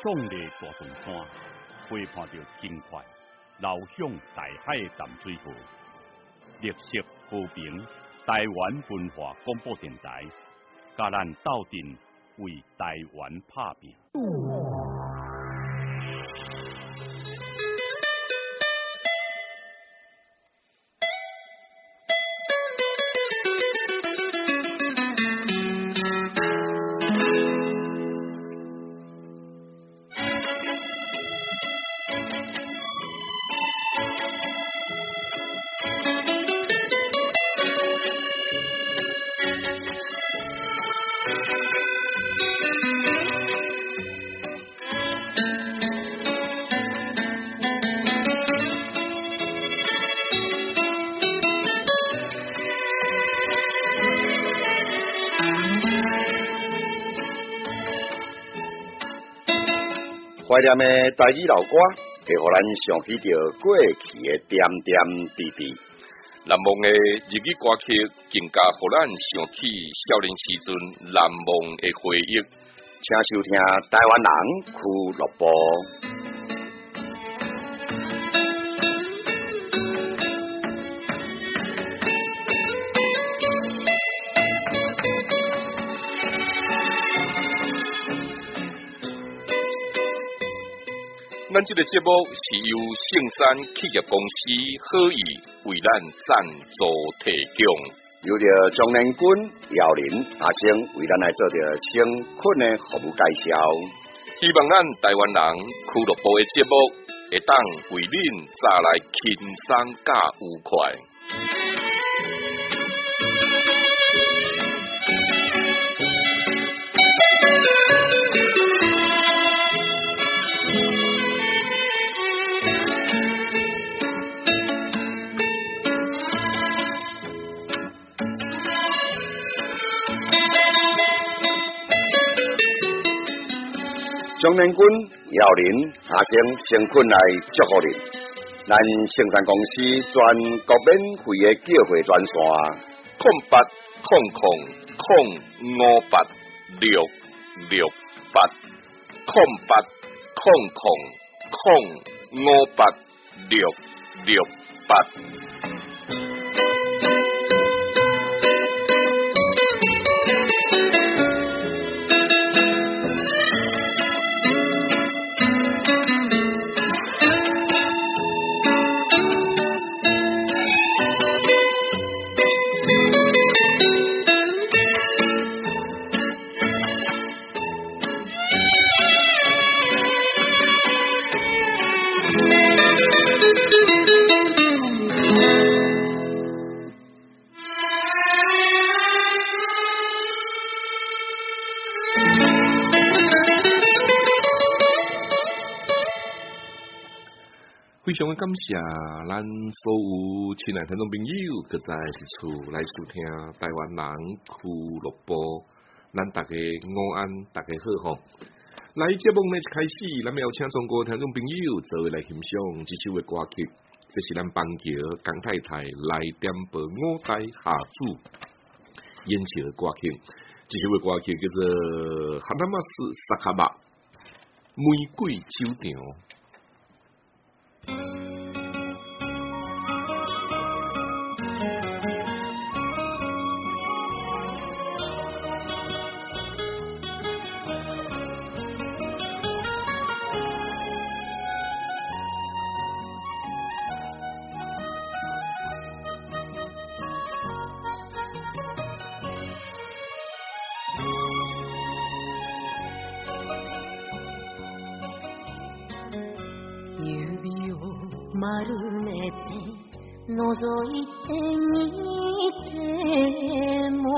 壮丽大屯山，陪伴着轻快流向大海的淡水河。绿色和平台湾文化广播电台，甲咱斗阵为台湾打拼。 怀念的台语老歌，会互咱想起着过去的点点滴滴。 难忘的日语歌曲，更加互咱想起少年时阵难忘的回忆。 请收听台湾人俱乐部。 咱这个节目是由圣山企业公司好意为咱赞助提供， 由着张连军、姚林、阿星为咱来做着清困的服务介绍。 希望咱台湾人俱乐部的节目会当为恁带来轻松加愉快。 张连军、姚林、阿星先困来祝福你。咱圣山公司全国免费的叫货专线 0800-058-058。非常的感谢咱所有亲爱听众朋友，搁再一次来收听台湾人俱乐部，咱大家午安，大家好吼。来节目呢一开始，咱们要请中国听众朋友做为来欣赏这首的歌曲，这是咱邦桥江太太来点播五代下主演唱的歌曲，这首的歌曲叫做《哈纳马斯萨卡巴玫瑰酒场》。 丸めて覗いてみても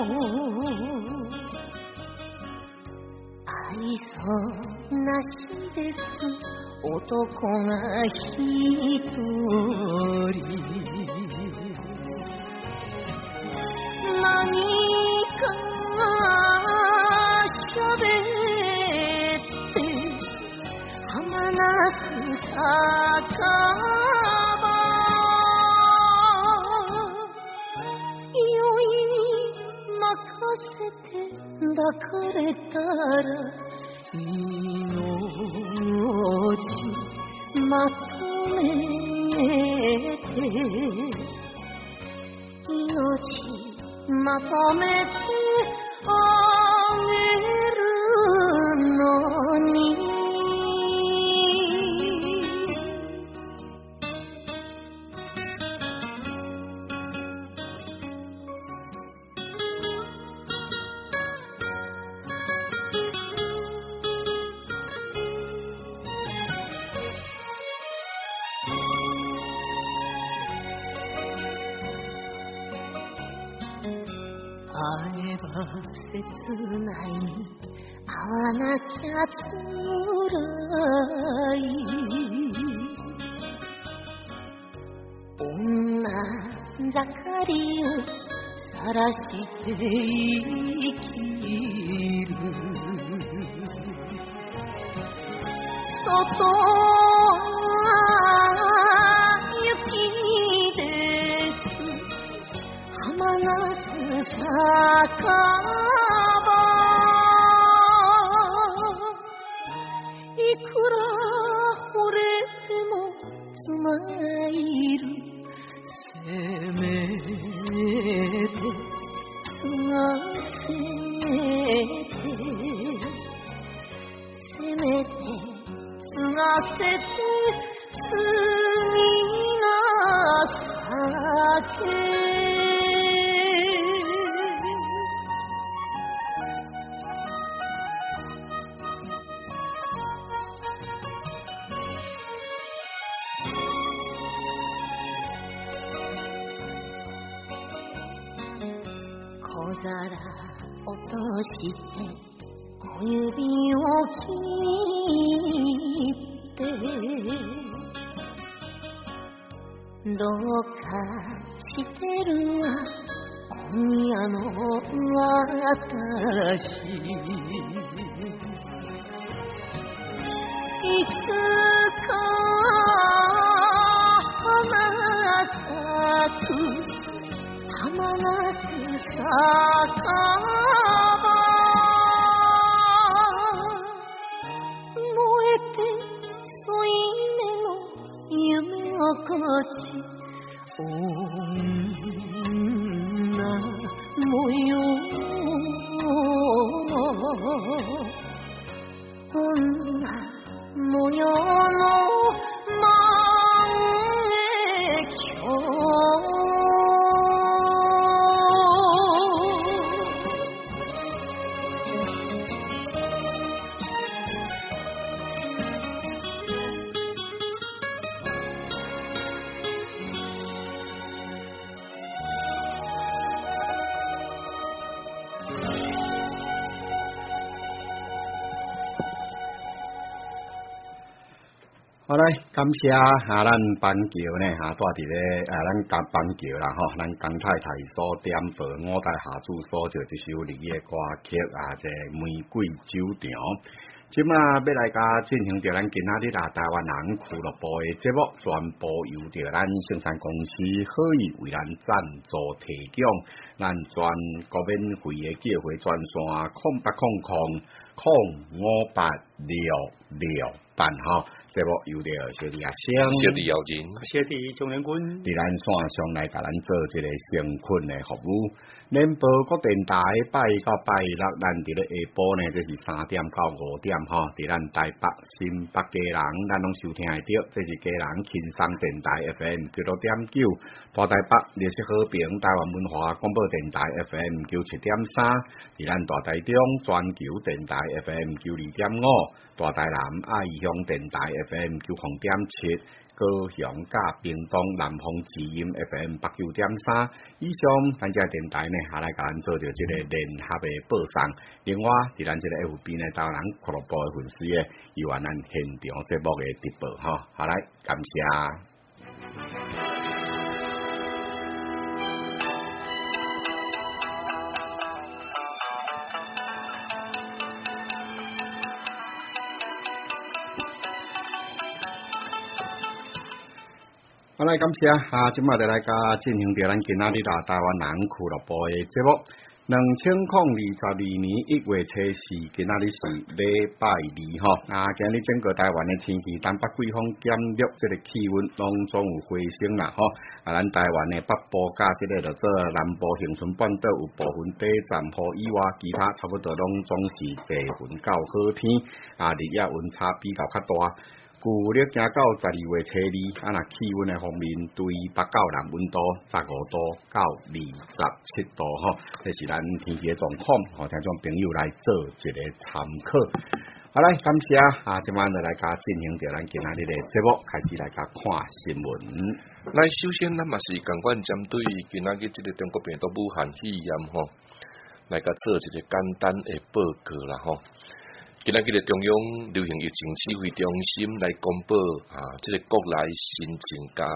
愛想なしです男が一人何か喋って浜那須酒場酔いに任せて抱かれたら祈とめて命まとめてあげるのに会えば切ない会わなきゃつらい女盛りを晒して生きる外は雪です浜那須酒場いくら惚れてもつまいるせめて継がせてせめて継がせて次が酒小皿落として小指を切ってどうかしてるわ今夜の私いつか花咲く浜那須酒場燃えて添い目の夢心地女模様女模様の万華鏡好来，感谢咱板桥呢住伫咧咱板桥啦咱江太太所点播五代下主所做一首离嘅歌曲这玫瑰酒场。即马要来甲进行着咱今仔日台湾人俱乐部嘅节目，全部由着咱盛山公司可以为咱赞助提供，咱全国免费嘅叫回专线0800058668节目由着小弟阿星、 小弟姚金、 小弟钟连军伫咱线上来甲咱做一个成困的服务。联播各电台拜到拜六，咱伫咧下晡呢，这是3点到5点伫咱台北、新北家人，咱拢收听会到。这是家人轻松电台 FM 96.9，大台北热色和平台湾文化广播电台 FM 97.3，伫咱大台中全球电台 FM 92.5，大台南爱乡电台 FM 90.7。高雄甲屏东南方之音 FM 89.3，以上咱这电台呢，来甲咱做着这个联合的播送。另外，伫咱这个 FB 呢，台湾人俱乐部的粉丝呢，有咱现场节目的直播好来，感谢。好来，感谢即马就来甲进行着咱今仔日台湾人俱乐部的节目。 2022年1月7日，今仔日是禮拜二吼。今日整個台灣的天氣，東北季風減弱，這個氣溫攏總有回升啦吼。咱台灣的北部甲這個就做南部恆春半島有部分短暫雨以外，其他差不多攏總是多雲到好天。日夜溫差比較較大。舊曆行到12月7日，若氣溫的方面，對北到南溫度15度到27度吼，這是咱天氣的狀況，聽眾朋友來做一個參考。好來，感謝今晚就來甲進行着咱今仔日的節目，開始來甲看新聞。 來，首先咱嘛是共款針對今仔日這個中國病毒武漢肺炎吼，來甲做一個簡單的報告啦吼。今仔日嘅中央流行疫情指揮中心來公布這個國內新增加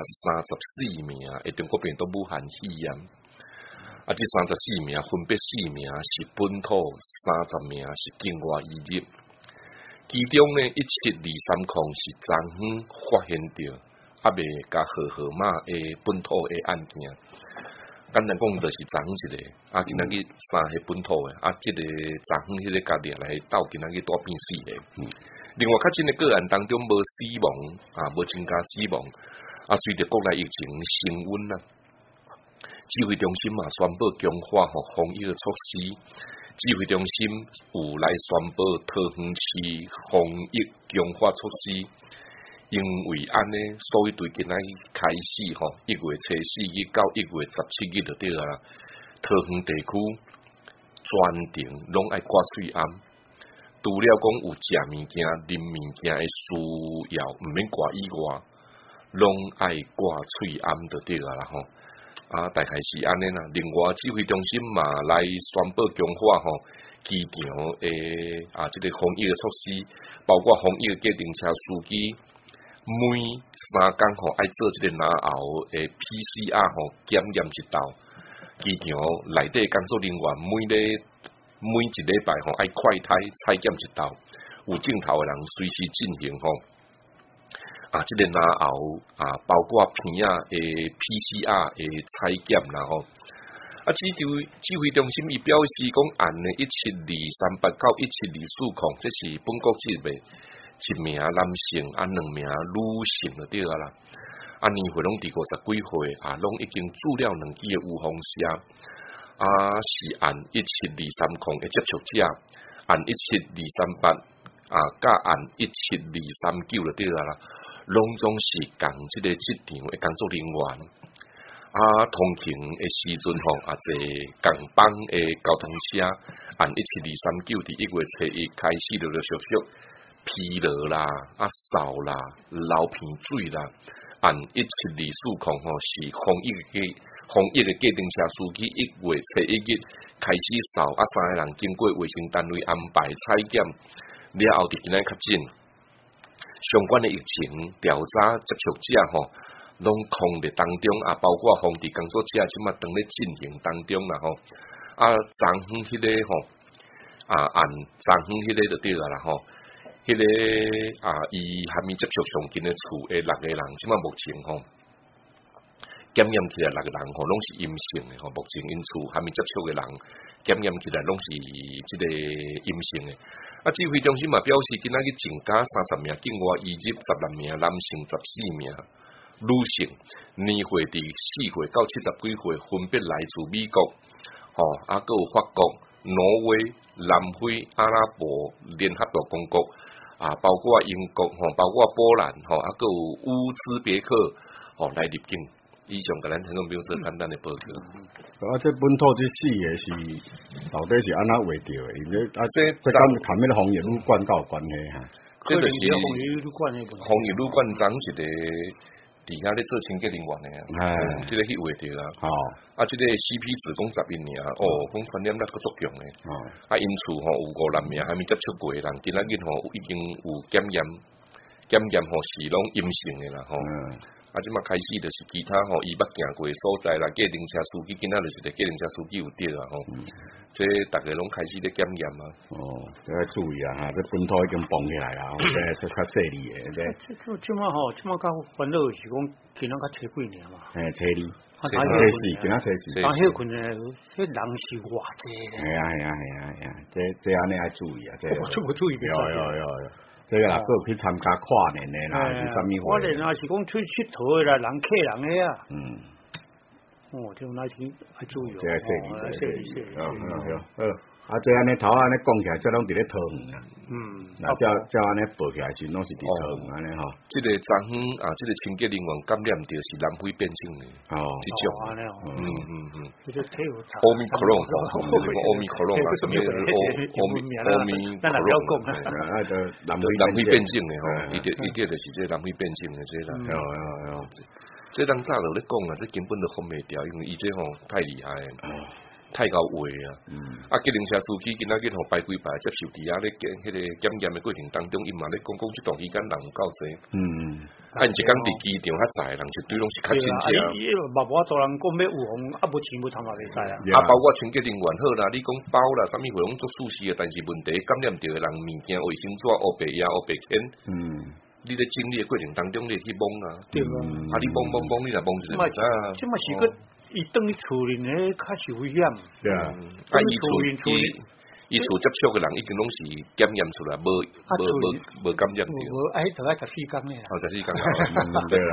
34名嘅中國病毒武漢肺炎，這34名分別4名是本土，30名是境外移入，其中呢17230是昨昏發現到，未加號碼嘅本土嘅案件。簡單講就是昨昏一個，今仔日3個本土嘅，這個昨昏迄個加起來到今仔日大變4個。另外，較真嘅個案當中無死亡，無增加死亡。隨着國內疫情升溫啦，指揮中心嘛宣布強化防疫嘅措施。指揮中心有來宣布桃園市防疫強化措施。因為安尼，所以對今仔日開始1月7日到1月17日就對啦。桃園地區全程攏愛掛喙罨，除了講有食物件、啉物件嘅需要，毋免掛以外，攏愛掛喙罨就對啦吼。大概是安尼啦。另外，指揮中心嘛來宣布強化機場誒這個防疫嘅措施，包括防疫嘅計程車司機。每3天愛做這個拿後誒 PCR 檢驗一道，機場內底工作人員每一禮拜愛快篩採檢一道，有鏡頭嘅人隨時進行這個拿後包括片誒 PCR 誒採檢啦吼。指揮中心伊表示講，按呢17238到17240，這是本國籍嘅。1名男性2名女性就對啦。年歲攏佇50幾歲，攏已經注了2劑嘅預防針，是按17230嘅接觸者，按17238甲按17239就對啦。攏總是共即個職場嘅工作人員，通勤嘅時陣即共幫嘅交通車，按17239佇1月7日開始就陸續疲勞啦、掃啦、流鼻水啦，按17240是防疫嘅計程車司機1月7日開始掃，3個人經過衛生單位安排採檢了後，佇今仔較真相關嘅疫情調查接觸者攏控制當中，包括防治工作者即馬當咧進行當中啦吼。昨昏迄個按昨昏迄個就對啦吼。迄個伊還沒接觸上近嘅厝誒6個人，即馬目前檢驗起來6個人攏是陰性嘅目前因厝還沒接觸嘅人檢驗起來攏是即個陰性嘅。指揮中心嘛表示，今仔日增加30名境外移入，16名男性，14名女性，年歲佇4歲到70幾歲，分別來自美國，還有法國、挪威、南非、阿拉伯聯合大公國。包括英國包括波蘭還有烏茲別克來入境。以上甲咱聽眾朋友做簡單的報告。 這本土這4個是到底是安怎畫到的？因為這跟看咩防疫旅館有關係哈？ 這就是防疫旅館長一個底下咧做清潔人員的這個去畫到啦。這個 CP 值講11年，講傳染力個足強的。因厝有5-6名還沒接觸過的人，今仔日已經有檢驗是攏陰性的啦。 即马开始就是其他吼，伊捌行过的所在啦，计程车司机今仔就是个计程车司机有对啊吼，这大家拢开始咧检验啊。 要注意啊！哈，这本土已经崩起来啦，这是较细腻的， 即马吼，即马较烦恼是讲今仔较初几年嘛。 车哩，车死，今仔车死。 当迄群诶，迄人是偌济咧。 系啊，这安尼爱注意啊，这。 我就无注意别。 有。这个啦，各有去参加跨年的啦，是啥物跨年啊，是讲出佚佗的啦，人客人的啊。这那是爱注意哦。这细腻。这安尼头安尼讲起来，这拢伫咧桃园啊。那这安尼报起来是拢是伫桃园安尼吼。 这个昨昏啊，这个清洁人员感染到是南非变种的。这种。欧米克隆，欧米克隆啊，什么欧米克隆啊，南非变种的吼，一点就是这南非变种的这啦。这人早就咧讲啊，这根本都封袂掉，因为伊这吼太厉害。太高位啊！计程车司机今仔日吼排几排接受伫遐咧迄个检验的过程当中，伊嘛咧讲这段时间人有够济。因一工伫机场较载，人一堆拢是较亲切。 嘛无多人讲要有红，无钱无通嘛袂使啊！包括清洁人员好啦，你讲包啦，啥物货拢做舒适的，但是问题感染到的人物件卫生纸黑白压黑白捡。你咧整理的过程当中，你去摸啊，对啊，你摸，你若摸就袂知啊。 这嘛是个。伊等于厝里呢，较是危险。 对啊，伊厝接触的人已经拢是检验出来，无感染到。 就14天咧。 14天。 对啦。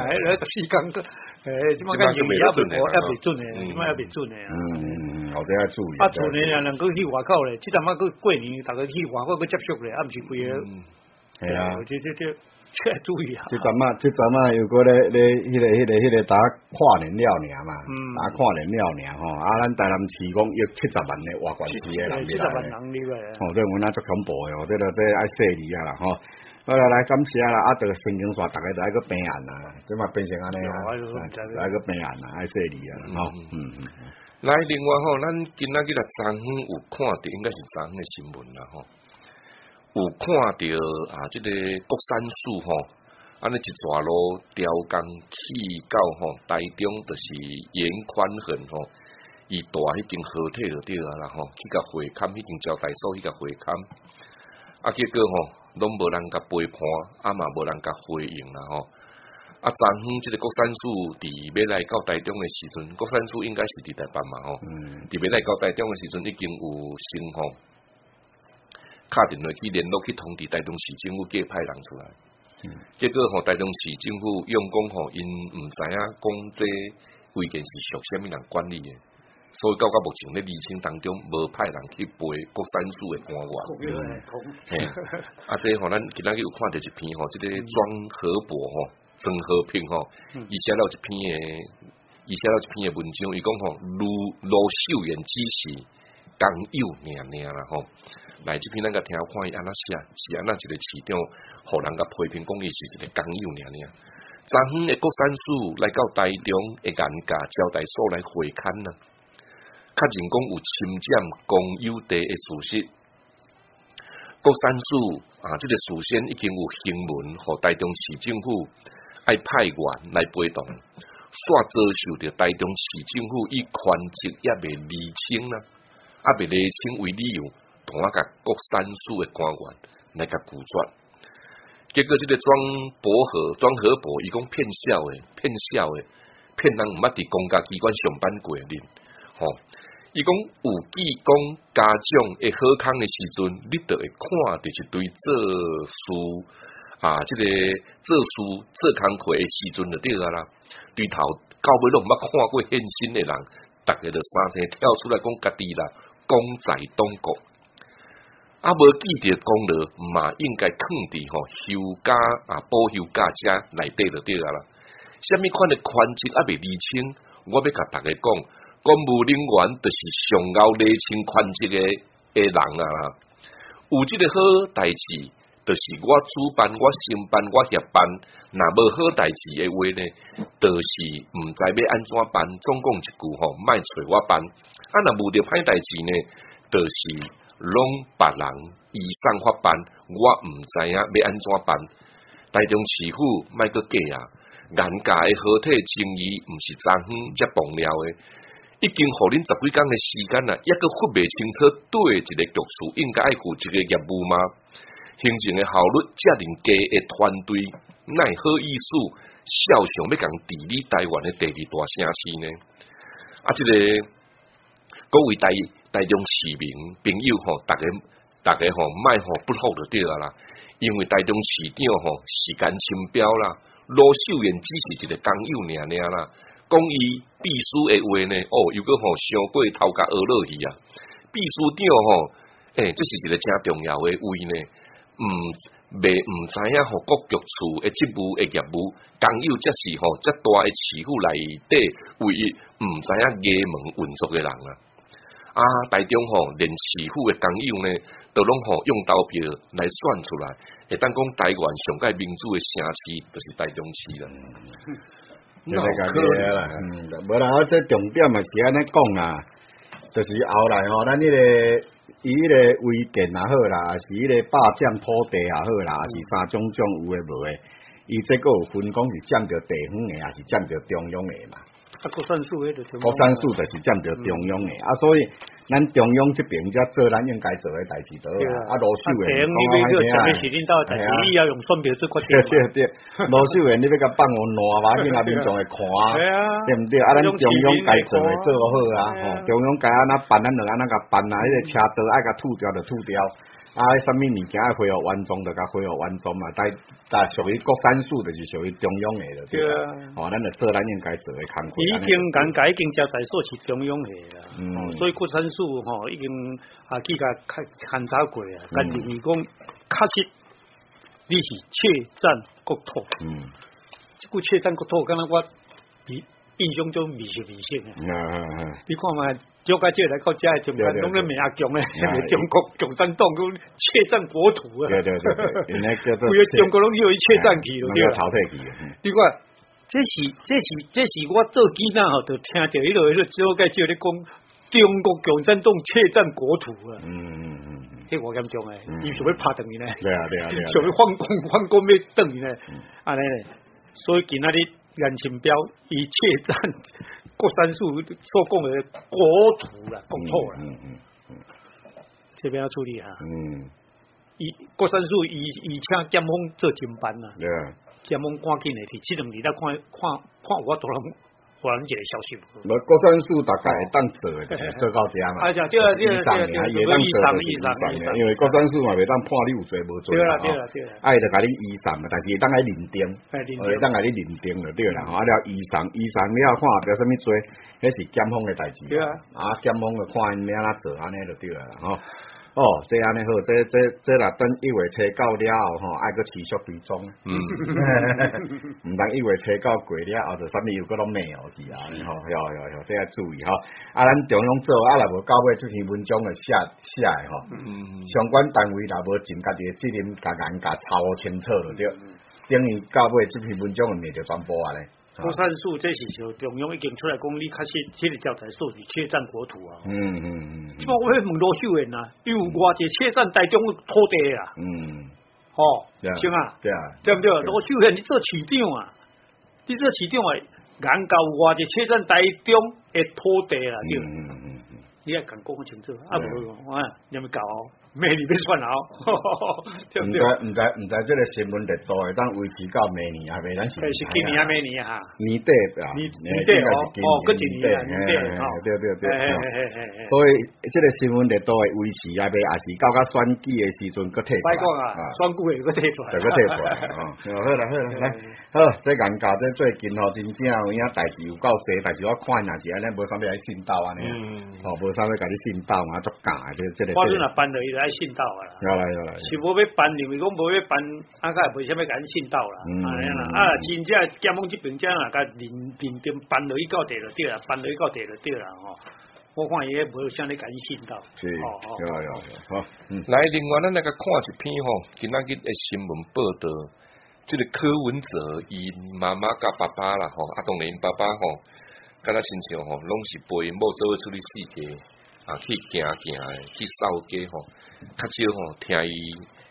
14天，即马个疫苗也未准诶，即马也未准诶。 我这要注意。 厝里人能够去外口咧，即阵仔个过年，大家去外口去接触咧，毋是规个。系啊，这。注意啊！ 这阵仔又过咧迄个打跨年了尔嘛，打跨年了尔吼，咱台南市讲约70万的外县市的人来这我那足恐怖的这爱细腻啊啦吼。好啦，来感谢啦，这个神经线大家来个平安啦，这嘛变成安尼啊，来个平安啦，爱细腻啊吼。 来，另外吼，咱今仔日昨昏有看到，应该是昨昏的新闻啦吼。有看到这个国产署吼，安尼一撮路雕工去到吼台中，就是严宽恒吼，伊大已经合体就对啦吼，去甲会勘已经交代所去甲会勘，结果吼拢无人甲陪伴，嘛无人甲回应啦吼。昨昏这个国产署伫要来到台中的时阵，国产署应该是伫台北嘛吼，伫要来到台中的时阵已经有先吼。打电话去联络去通知台中市政府，叫派人出来。结果台中市政府用讲因唔知影讲这规件是属虾米人管理的，所以到目前咧厘清当中，无派人去陪国产署的官员。这咱今仔日有看到一篇这个庄和平伊写了一篇的文章，伊讲卢秀妍只是刚友尔啦吼。来这篇咱甲听看伊安怎写，是安怎一个市长，互人甲批评讲伊是一个工友尔。昨昏的国产署来到台中的严家招待所来会勘啦，确认讲有侵占公有地的事实。国产署这个事先已经有行文，互台中市政府爱派员来陪同，煞遭受到台中市政府以权责也未厘清啦，未厘清为理由。同甲国产署的官员来甲拒绝，结果这个庄和博伊讲骗人毋捌伫公家机关上班过的人，伊讲有技工家长会好康的时阵，你就会看到一堆做事这个做事做工课的时阵就对啦，对头到尾拢毋捌看过现身的人，逐个就三声跳出来讲家己啦，功在党国。无记着功劳，嘛应该放伫休假保休假者内底就对啦。虾米款的权责未厘清，我要甲大家讲，公务人员就是上后厘清权责的人啊。有这个好代志，就是我主办、我承办、我协办。若无好代志的话呢，就是毋知要安怎办。总讲一句莫找我办。若无着歹代志呢，就是拢别人依上法办，我毋知影要安怎办。台中市府莫阁假啊！ 眼界的好體情誼，毋是昨昏才崩了的，已經互恁10幾工的時間啦，抑閣分袂清楚對一個局處應該愛負一個業務嗎？行政的效率遮爾低的團隊，哪會好意思照常要共治理台灣的第二大城市呢？啊，這個各位台中市民朋友吼，大家吼，莫吼不好就對啦，因為台中市長吼時間清標啦。羅秀燕只是一個工友爾啦，講伊秘書的話呢，又閣吼上過頭殼學落去啊！秘書長吼，這是一個真重要的位呢，唔知影吼各局處的職務的業務，工友則是吼遮大嘅市府內底唯一唔知影衙門運作嘅人啊！啊，台中吼連市府嘅工友呢，都攏吼用投票來選出來。會當講台灣上屆民主嘅城市，就是台中市啦。 腦殼啦，無啦，這重點嘛是安尼講啦，就是後來吼，咱迄個伊迄個違建也好啦，是迄個霸佔土地也好啦，是三種有誒無誒，伊這個有分講是佔着地方誒，也是佔着中央誒嘛。 國產數就是佔着中央誒，所以。咱中央這邊才做咱應該做嘅代志，對啊。羅秀燕， 你要做咩事領導嘅代志，你要用選票做決定。 對，羅秀燕，你要甲放我爛嘛，叫阿民眾會看，對唔對？啊，咱中央該做嘅做好啊，中央該安那辦，咱就安那甲辦啊。迄個車道愛甲吐掉就吐掉，啊，啥物物件愛恢復完裝就甲恢復完裝嘛。但屬於國產署，就是屬於中央嘅了，對啊。咱就做咱應該做嘅工作。 已經交代所是中央嘅啦，所以國產署已經記甲勘察過啊，但認為講確實你是竊佔國土，這句竊佔國土，敢若我印象中未熟嘅。你看嘛，照解這來到遮嘅中間，攏咧罵阿強咧，中國共產黨講竊佔國土啊！對，規個中國攏以為竊佔去咯，對啦。你看，這是我做囡仔吼，就聽到迄個照解照咧講。中國共產黨竊佔國土啊！迄個嚴重誒，伊想要拍等於呢？對啊，想要反攻要等於呢？安尼咧，所以今仔日顏清標伊竊佔國產署所講嘅國土啦，國土啦，這邊要處理哈。伊國產署伊請檢方做偵辦啦，檢方趕緊誒，是這兩日來看我都攏。一個消息， 國產署大概會當做嘅，就是做到這嘛。 對，以上， 因為國產署嘛袂當判你有罪無罪嘛。對，愛就甲你移送嘛，但是會當來認定，會當來你認定就對啦。啊了移送了看表什麼罪，迄是檢方嘅代志。對啊，檢方就看因要安怎做，安尼就對啦。這安尼好，這啦，等1月初到了後，愛擱持續追蹤。唔當1月初到過了後，就啥物又擱攏咩去啊？要這要注意吼。咱中央做，若無到尾這篇文章就寫的吼。相關單位若無盡家己的責任，甲查無清楚就對。等於到尾這篇文章就滅就全部啊咧。 國產署這是就中央已經出來講，你確實這個調查數是竊佔國土啊。即擺我要問羅秀燕啊，有偌濟竊佔台中土地啊？行啊，對唔對？羅秀燕，你做市長啊？你做市長啊？眼高有偌濟竊佔台中的土地啦？對。你也敢講清楚？無，你咪搞。明年要算好，對不對？ 唔知，這個新聞熱度會當維持到明年啊？未？咱是今年啊，明年哈？ 年底啊？年底擱一年對。所以這個新聞熱度會維持啊？未？也是到選舉的時陣擱退出來。 別講啊，選舉會擱退出來。 好，這眼教這最近吼，真正有影代志有夠濟，但是我看也是安尼，無啥物來信道安尼，無啥物甲你信道嘛，足假這個。 我陣啊辦落去。愛信道啊！要來，是無要辦，認為講無要辦，啊，甲袂啥物甲咱信道啦，安尼啦。真正檢方這邊這樣甲認定辦落去到地就對啦，辦落去到地就對啦，我看伊無啥物甲咱信道。是， 好，來，另外咱來甲看一篇今仔日的新聞報道，這個柯文哲伊媽媽甲爸爸啦，當然因爸爸敢若親像攏是陪因某做伙出去世界。去行去掃街較少聽伊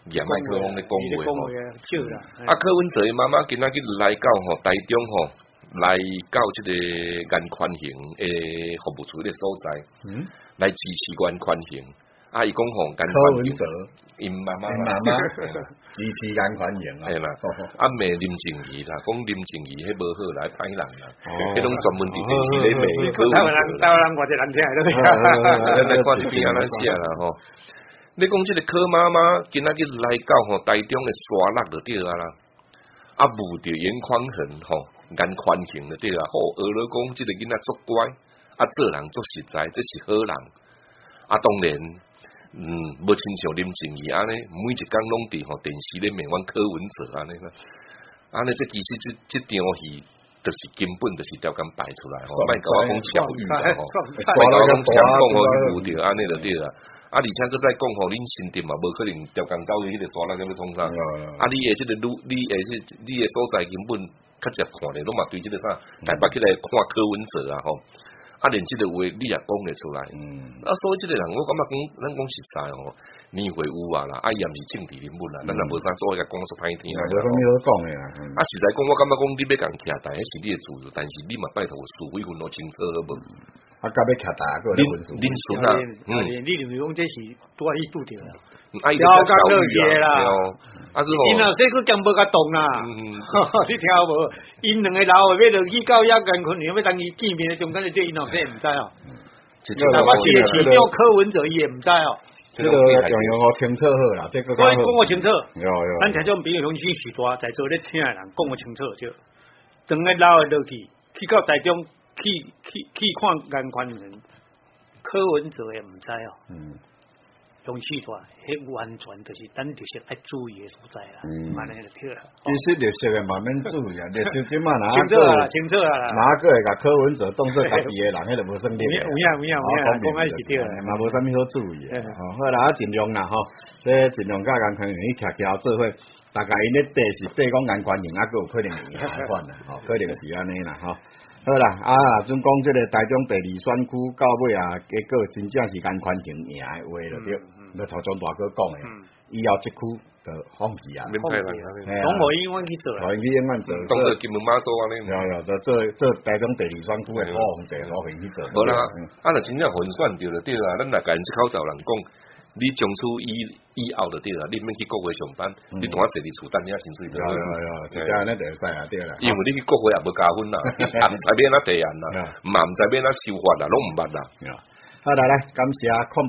麦克风咧讲话吼。 少啦。 啊，柯文哲妈妈今仔日来到吼台中吼，来到即个严宽刑诶服务处迄个所在，来支持严宽刑。啊，伊讲吼严宽刑，因妈妈支持严宽刑啦， 系啦，啊，骂林静怡啦，讲林静怡迄无好啦，歹人啦，迄种专门伫电视咧骂柯文哲。 台湾人我就难听咯。 咱来看一篇安怎写啦吼。你讲即个柯妈妈今仔日来到吼台中诶沙落就对啊啦，啊，误着严宽衡吼，严宽刑就对啦。好，俄罗讲即个囡仔足乖，啊，做人足实在，这是好人。啊，当然。无亲像林静怡安尼，每一工拢伫吼电视咧骂阮柯文哲安尼啦，安尼这其实这场戏，就是根本就是条工摆出来吼，莫甲我讲巧遇啦吼，莫甲我讲强讲吼，有着安尼就对啦。啊，而且佮再讲吼，恁新店嘛无可能条工走去迄个沙拉咁要创啥，啊，你诶即个你诶所在根本较接看咧，拢嘛对即个啥台北起来看柯文哲啊吼。啊，连即个话你也讲会出来，啊，所以即个人我感觉讲，咱讲实在哦，年会有啊啦，啊，伊也毋是政治人物啦，咱也无啥所谓甲讲出歹听啦。 无啥物好讲诶啦。 啊，实在讲，我感觉讲你要共徛台，迄是你诶自由，但是你嘛拜托有事费分咯清楚好无？ 啊，甲要徛台个分数。 恁孙啊， 你认为讲这是拄啊，伊拄着啦。 啊，伊要教育啦。啊， 因啊，这个讲无甲动啦，你听无？因两个老的要落去到遐艰困，要当伊见面，中间的这因后这毋知哦。哪怕是其中柯文哲伊也毋知哦。 这个重要我清楚好啦，这个。 所以讲我清楚。 有。 咱听种朋友拢去许多在座咧听的人讲我清楚就，整个老的落去到台中去看严宽仁，柯文哲也毋知哦。用气大，迄完全就是咱就是爱注意的所在啦，慢慢就对啦。 其实绿色的慢慢注意啊，绿色即马清楚啦，清楚啦。 哪个会甲柯文哲当做家己的人，迄就无算你。 有影，讲爱是对啦， 嘛无啥物好注意的。好啦，尽量啦吼，这尽量甲严宽仁去徛做伙，大概因咧地是地讲严宽仁啊，佫有可能会赢款啦，吼，可能是安尼啦，吼。好啦，啊，准讲即个台中第2选区到尾啊，结果真正是严宽仁赢的话就对，要头中大哥讲的，以后即区就放弃啊， 免派啦， 拢无永远去做啦， 无永远做， 当做金门马祖安尼， 就做台中第2选区的好皇帝，我愿去做。 无啦，啊，若真正混选着就对啦，咱大家即口罩人讲。你从此以后就对啦，你免去国会上班，你同我坐伫厝等你啊薪水就好。 就这样咧就会使啊对啦。 因为你去国会也无加分啦，也毋知要哪提案啦，嘛毋知要哪修法啦，拢毋捌啦。 好来，感谢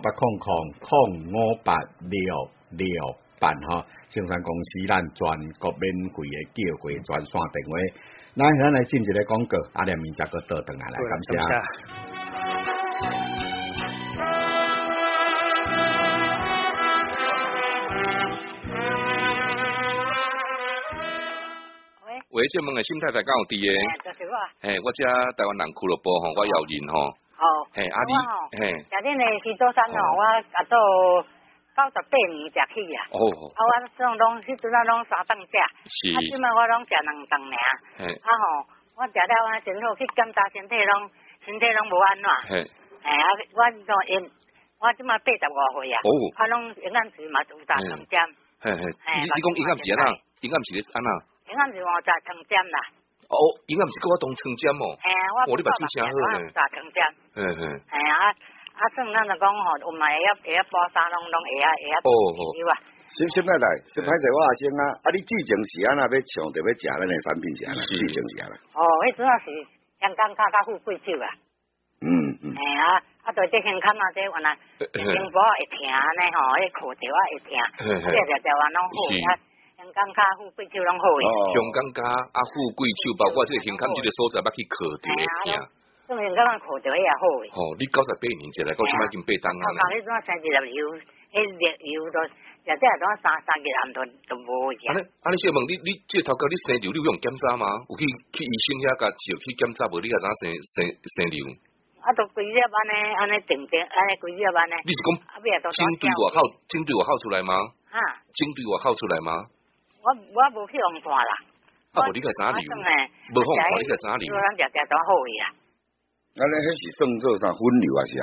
0800-5868吼，青山公司咱全国免费的叫货专线电话。咱来进一个广告，阿连明才个倒转来，感谢。 喂，这问的心太太敢有伫诶？ 就是我。 嘿，我遮台湾人俱乐部吼，我姚人吼。 哦。 嘿，啊你，嘿。 今日呢，去做山吼，我啊做98年才去啊。 哦。 啊，我拢迄阵啊拢3顿食。 是。 啊，即摆我拢食2顿尔。 嘿。 啊吼，我食了啊，真好去检查身体拢无安怎。 嘿。 哎啊，我我即摆85岁啊。 哦。 啊，拢营养师嘛有打针针。 嘿嘿。你讲营养是安怎？营养是咧安怎？ 营养是我食成针啦。 哦，营养是搁我当成针哦。 嘿啊，我你目睭真好呢。 食成针。 嘿嘿。 嘿啊，算咱就讲吼，有嘛会晓补啥拢会晓。哦哦。有啊。 先来，先歹势我先啊，啊你之前是安那要唱着要食咱的产品是安那，之前是安那。 哦，迄阵啊是香港较富贵酒啊。嘿啊，啊对这香港啊这原来心肝会疼呢吼，迄裤条啊会疼，条啊拢好啊。香港较富贵酒拢好诶。 香港加啊富贵酒，包括这个香港这个所在，捌去靠着会疼。 所以香港靠着也好诶。 哦，你98年前来，到即摆已经8档啊。 我讲迄阵生一粒油，迄粒油都食这都3日暗都无去。 啊，你小问你这头壳你生瘤，你有用检查吗？有去医生遐甲照去检查无？你啊怎生瘤？ 啊，都规日安尼定，安尼规日安尼。 你是讲针对外口出来吗？ 哈？ 针对外口出来吗？ 我无去用看啦。 啊，无你个啥瘤？无看你个啥瘤？ 咱食都好呀。 安尼迄是算做啥分瘤啊？是安那？ 哈？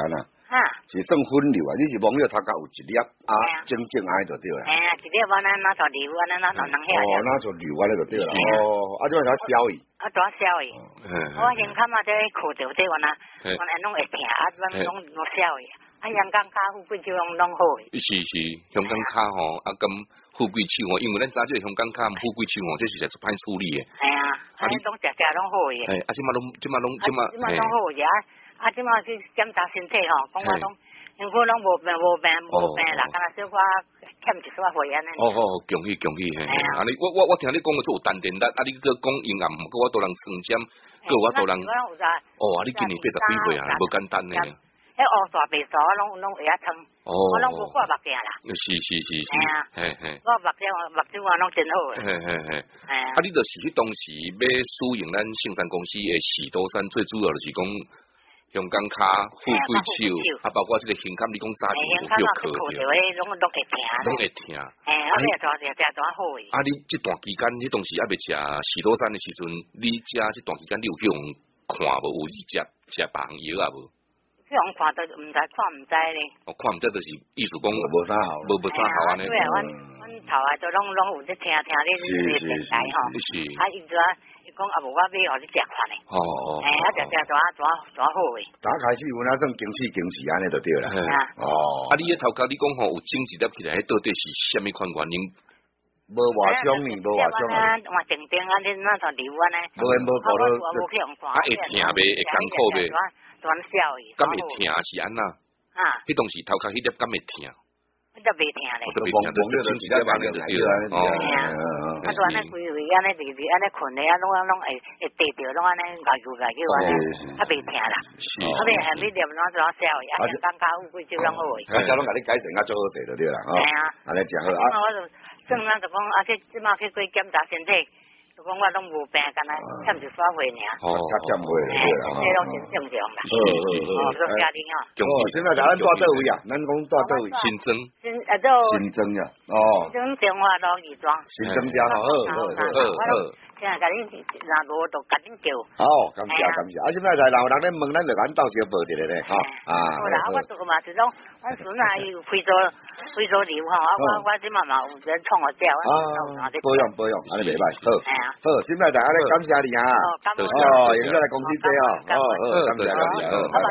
是算分流啊，你是网友头壳有一粒啊，整安就对啦。 一粒我咱拿做流，咱拿做能遐。 拿做流安就对啦。即摆才消伊。 大消伊。我胸坎嘛在靠着这我拢会疼，阮拢消伊。香港脚富贵手拢好诶。 是香港脚吼，咁富贵手吼，因为咱早即个香港脚富贵手吼，这是实歹处理诶。 你拢食拢好诶。 即马拢好诶。即马去检查身体吼，讲我拢，因为拢无病啦，敢若小可欠一撮血安尼。 恭喜嘿！你我听你讲个做有淡定力，你个讲阴暗，我都人酸尖，我都人。你今年80几岁啊，无简单呢。 迄乌大白沙拢会晓撑，我拢无挂目镜啦。 是。 我目睭拢真好诶。 你就是迄当时要使用咱圣山公司诶喜多山，最主要就是讲。香港脚、富贵手，包括这个胸坎，你讲早前有叫靠着， 拢会疼。你大好诶。 你这段期间，迄当时还未食喜多山的时阵，你食这段期间，你有去用看无？有去食别项药啊无？ 去用看都唔知咧。 看唔知就是意思讲无啥好， 无啥好安尼。 对啊，阮头啊都拢有在听你电台吼。 是。 伊讲无我买互你食看咧。食大好诶。 打开始有那种惊喜安尼就对啦。 你迄头壳你讲吼有整一粒起来，迄到底是虾米款原因？ 无外伤呢，无外伤啊。 换定啊，你那就流安尼。 无搞到。 会疼袂？会艰苦袂？ 转消伊。 敢会疼是安那？迄当时头壳迄粒敢会疼？ 都袂疼咧。 都袂疼，就整一粒安尼就对啦。 就安尼规位安尼直安尼困咧，拢会地着，拢安尼咬安尼，袂疼啦。袂下面念哪怎消伊？香港脚富贵手拢好诶。 小拢甲你改成较做好势就对啦。安尼诚好啊。 我就算咱就讲即马去检查身体。就讲我拢无病，干那欠一撮血尔。 较欠血对啦。 这拢真正常啦。做家庭哦。 现在咱住倒位啊？咱讲住倒位？ 新增。 新增呀。 新增中华路二庄。 新增家好。 现在甲你若无就甲恁叫。 感谢。现在在老人咧问，咱就甲倒小报一个咧， 好啦，我做嘛是讲，阮孙啊伊有非洲瘤吼，我即嘛有人创我食， 保养，安尼袂歹，好，现在大家咧感谢你啊，现在来公司坐感谢，拜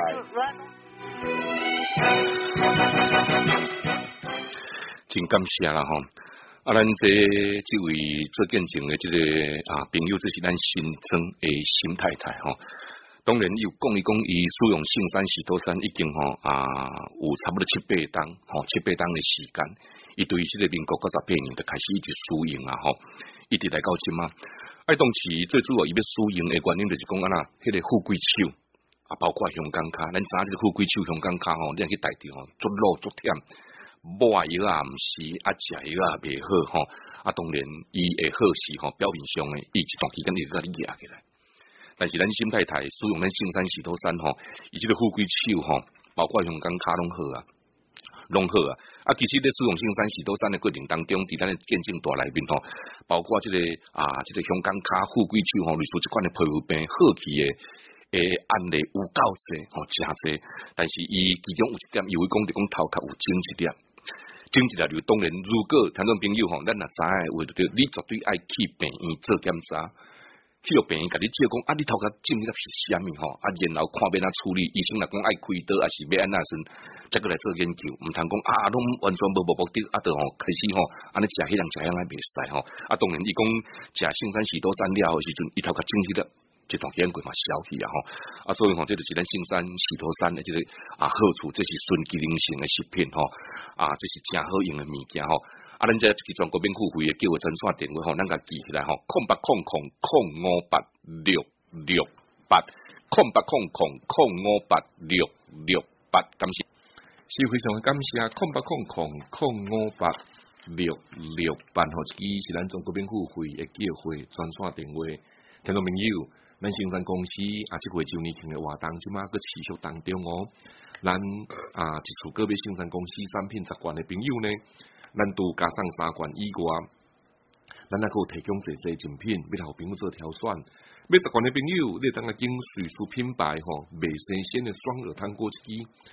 拜。真感谢啦吼。咱这位做见证的这个朋友，这是咱新增的邢太太吼。当然有讲伊使用圣山喜多山已经有差不多7、8档的时间，伊对这个民国98年就开始一直使用啊吼，一直来到今嘛。当时最主要伊要使用的原因就是讲迄个富贵手包括香港脚，咱知这个富贵手香港脚吼，你去大地足老足忝。抹药啊，毋是食药啊，袂好吼。当然，伊会好是表面上诶，伊一段时间伊甲你压起来。但是咱新太太使用咱圣山喜多山吼，伊即个富贵手吼，包括香港脚拢好啊。其实咧使用圣山喜多山诶过程当中，伫咱诶见证大内面吼，包括即个香港脚富贵手吼，类似即款诶皮肤病好去诶案例有够侪真侪。但是伊其中有一点，伊会讲就讲头壳有整一点。整一下就当然，如果听众朋友吼，咱若知诶话，就你绝对爱去病院做检查。去到病院，甲你照讲你头壳整粒是虾米吼？然后看要哪处理，医生若讲爱开刀，还是要安那算，再过来做研究，毋通讲拢完全无目的，就开始安尼食迄样食样袂使吼。当然伊讲食圣山喜多山了诶时阵，伊头壳整起粒。这段时间过嘛消去啊吼，所以这就是咱圣山喜多山的这个好处，这是顺机灵性的食品吼，这是真好用的物件吼。咱这个全国免付费的叫个专线电话吼，咱甲记起来吼，0800-058-668，0800-058-668，感谢，是非常感谢，0800-058-668吼，这是咱全国免付费的叫会专线电话。听众朋友，咱圣山公司这回周年庆的活动，即马搁持续当中哦。咱一厝个别圣山公司产品10罐的朋友呢，咱都加上3罐以外，咱还佫有提供这些赠品，要互朋友做挑选。买10罐的朋友，你当个经瑞士品牌袂生鲜的双耳汤锅一支，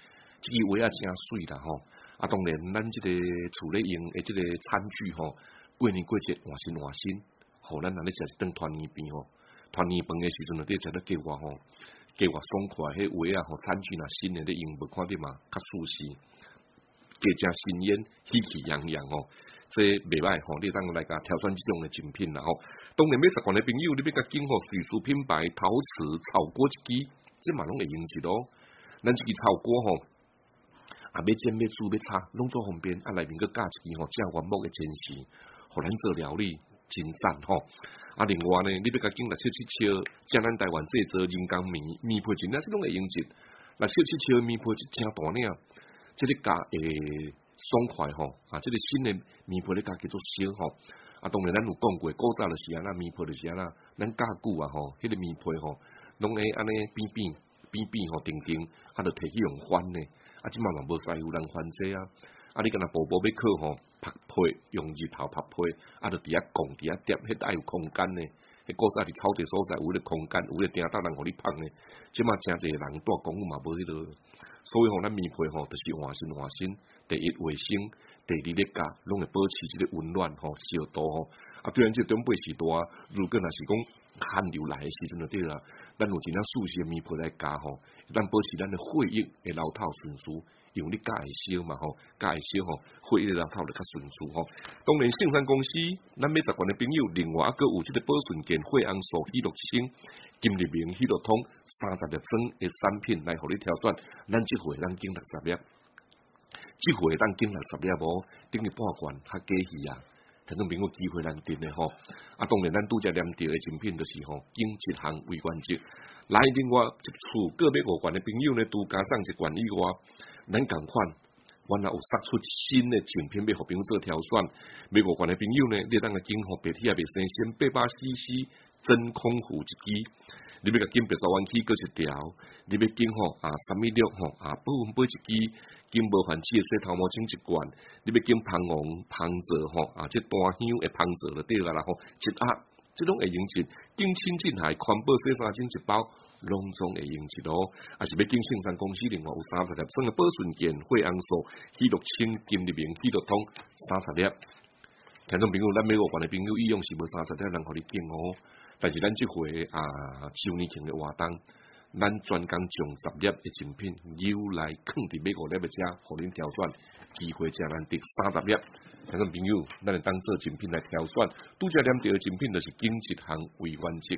这个话啊真水啦吼。啊，当然咱这个厝咧用的这个餐具吼，过年过节换新，吼，咱安尼食一顿团圆饭吼，团圆饭的时阵咧，食得计划吼，计划爽快，迄话啊吼，餐具若新的咧用，无看到嘛，较舒适。加正新鲜，喜气洋洋吼，这袂歹吼，你当来甲挑选这种的精品啦吼。当然，买习惯的朋友，你要甲拣吼瑞士品牌陶瓷炒锅一支，这嘛拢会用一咯。咱这支炒锅吼，啊要煎要煮要炒，拢做方便。啊内面佮加一支吼正原木的煎匙，互咱做料理真赞吼。啊另外呢，你要甲拣677笑，将咱台湾制作人工面皮真那是拢会用一。677笑面皮真大领。这个加爽快吼，啊，这个新的面皮咧加叫做烧吼，啊，当然咱有讲过，古早就是安那面皮就是安那，咱加久啊吼，迄个面皮吼，拢会安尼扁吼，定，啊，就摕去用翻呢，啊，即嘛嘛无使有人翻这啊，啊，你敢若步步要烤吼，拍皮用日头拍皮，啊，就伫遐讲伫遐叠，迄爱有空间呢。迄古早伫草地所在有咧空间，有咧顶搭人互你拍呢，即嘛真侪人带公务嘛无迄落。所以吼，咱面皮吼，就是换新。第一卫生，第二咧加，拢会保持即个温暖吼、烧度吼。啊，虽然即中辈时代，如果若是讲寒流来诶时阵就对啦，咱有真正舒适诶面皮来加吼，咱保持咱诶血液会流透顺序，因为你加会烧嘛吼，加会烧吼，血液流透就较顺序吼。当然，圣山公司，咱买习惯诶朋友，另外还佫有即个保顺健血红素喜乐清。今日明喜乐通30粒装的产品来互你挑选，咱即回咱拣60粒，即回咱拣60粒无，等于半罐较假戏啊！听众朋友机会难得的吼，啊当然咱拄则念到的精品就是吼，拣一项为原则。来另外一处个别5罐的朋友呢，拄加上一罐以外，咱共款，原来有杀出新的精品要互朋友做挑选。买5罐的朋友呢，你当个拣吼白铁也袂生鲜800cc。真空壶一支，你要甲金白沙湾起搁一条，你要金吼三米六吼保温杯一支，金无凡气的洗头毛巾一罐，你要金芳王芳泽吼这单香的芳泽就对啦啦吼，一盒这种会用一，金清净海环保洗衫巾一包，拢总会用一咯。啊是要金圣山公司另外有30粒装的保顺健血红素，喜乐清金入面喜乐通30粒。听众朋友，咱美国馆的朋友伊用是无30粒人互你拣哦。但是咱即回周年庆的活动，咱专工将10粒的精品又来放伫美国那边遮，互恁挑选，机会真难得30粒。听众朋友，咱来当做精品来挑选，拄则念到的精品就是经一项为原则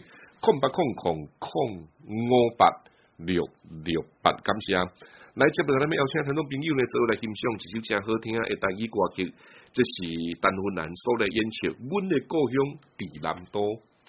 ，0800058668，感谢。来接落来，咱要邀请听众朋友呢，做来欣赏一首真好听的台语歌曲，这是陈芬兰所来演唱《阮的故乡伫南都》。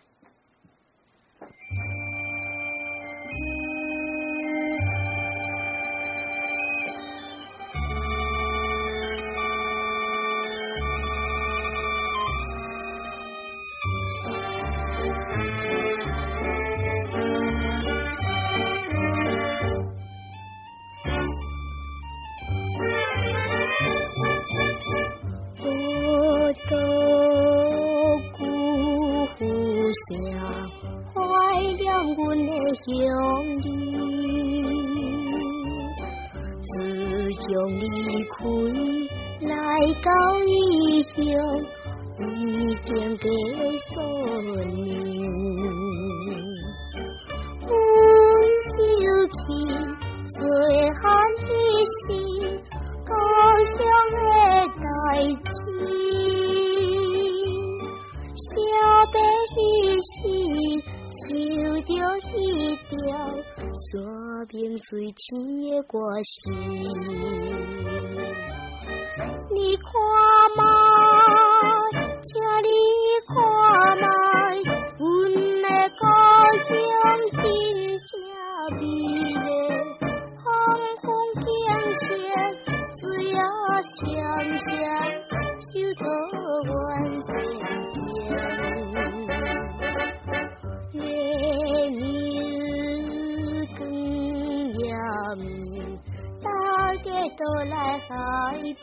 水青的歌声，你看嘛，请你看嘛，阮的故乡真正美丽，风风景色，水啊闪闪，手托阮身边。大家都来海边，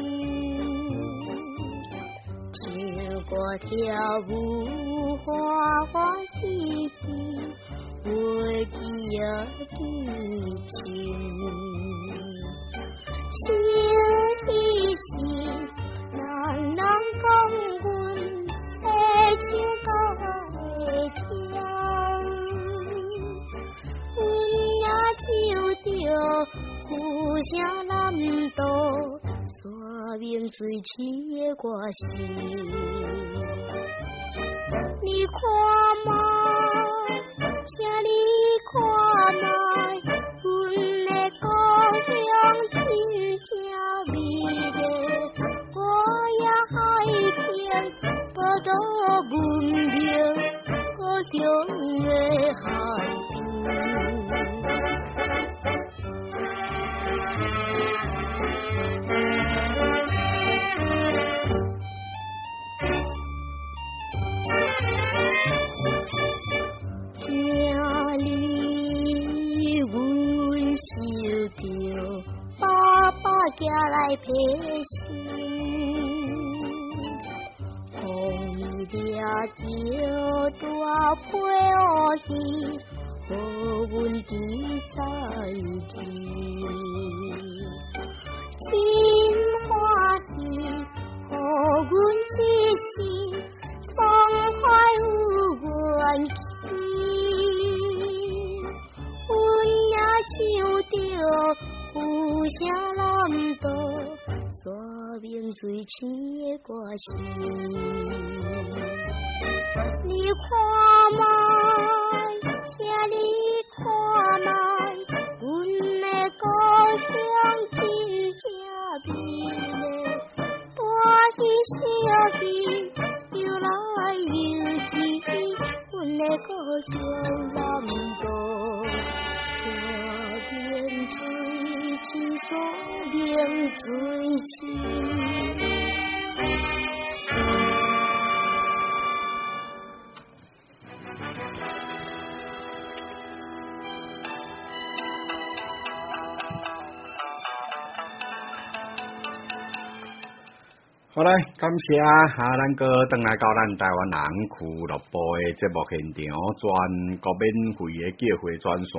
唱歌跳舞，欢欢喜喜，袂记啊记情。 一时，人人讲阮会唱到会听，阮也唱着故乡南岛山明水青的歌声。你看嘛，请你看嘛，阮的故乡真正美丽，我也爱听报道文明故乡的海边。行来披身，风掠着大皮乌鱼，予阮记在地。真欢喜，予阮一时爽快有元气。阮也唱着故乡南岛山明水青的歌声，你看卖，请你看卖，阮的故乡真正美丽，大喜小喜又来又去，阮的故乡南岛。山明水青。 好来，感谢咱哥登来到咱台湾人俱乐部的节目现场，全国免费的叫货专线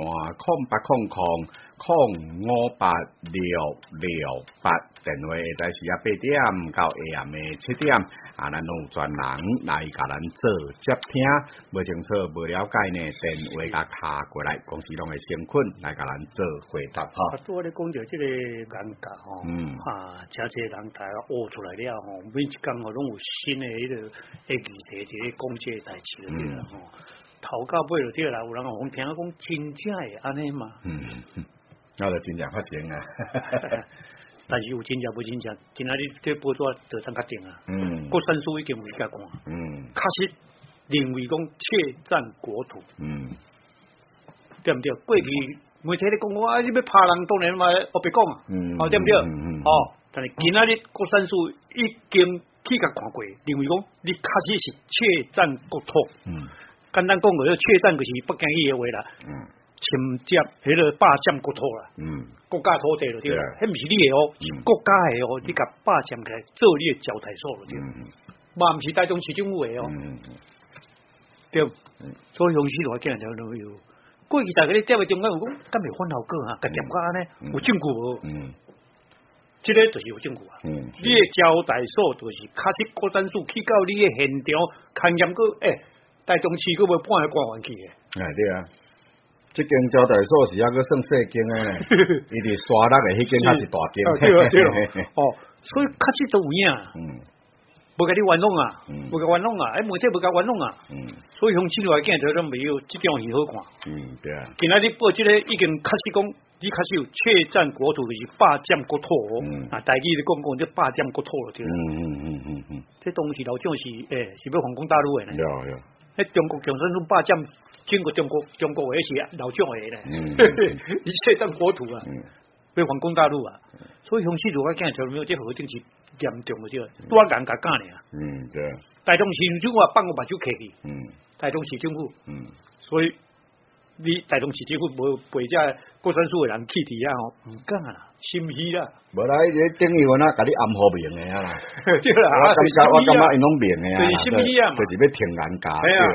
0800-058668，电话会在时8点到下暗的7点，咱拢有专人来甲咱做接听，无清楚无了解呢，电话甲卡过来，公司拢会先困来甲咱做回答哈。 我咧讲着即个眼界吼，真侪人台学出来了吼，每一工吼拢有新的迄个议题伫咧讲即个代志了吼，头到尾就对啦，有人讲听讲真正会安尼嘛？ 那就真正发生啊！ 但是有真正无真正，今仔日这报纸就通确定啊。国产署已经有甲看。确实认为讲窃占国土。对毋对？过去媒体咧讲啊，你要拍人当然嘛，我别讲啊。对毋对？但是今仔日国产署已经去甲看过，认为讲你确实是窃占国土。简单讲个，窃占就是北京语的话啦。侵占迄个霸占国土啦，国家土地咯，对啦，迄毋是你的哦，是国家的哦，你甲霸占起来做你的交代所咯，对，嘛毋是台中市政府的哦，对，所以用时话讲就有，过去大家咧踮喺中间有讲，敢袂反后果哈，甲踮甲安尼有证据无？即个就是有证据啊，你的交代所就是确实国产署去到你的现场勘验过，台中市佫无半个官员去的， 对啊。这间交代所是还佫算细间诶，伊伫沙鹿诶，迄间还是大间。 所以确实都有影。无甲你玩弄啊，无甲玩弄啊，媒体无甲玩弄啊。所以向市内镜头都没有这种戏好看。 对啊。 今仔日报这个已经确实讲，你确实有窃占国土，就是霸占国土哦。台语咧讲这霸占国土了，对。这东西老蒋是是要反攻大陆诶呢。 有。 迄中国共产党霸占整个中国诶是老蒋诶咧，你窃占国土啊，要反攻大陆啊，所以向市如果讲就没有这核定是严重的，对，多人甲干咧。 对。 台中市政府啊，放个目睭客去，台中市政府，所以你台中市政府无陪只国产署诶人去伫遐吼，唔敢啦，心虚啦。 无啦，迄个等于我那甲你暗号明诶啦。 对啦， 我感觉因拢明诶啊， 就是心虚啊嘛， 就是要听人家对啊。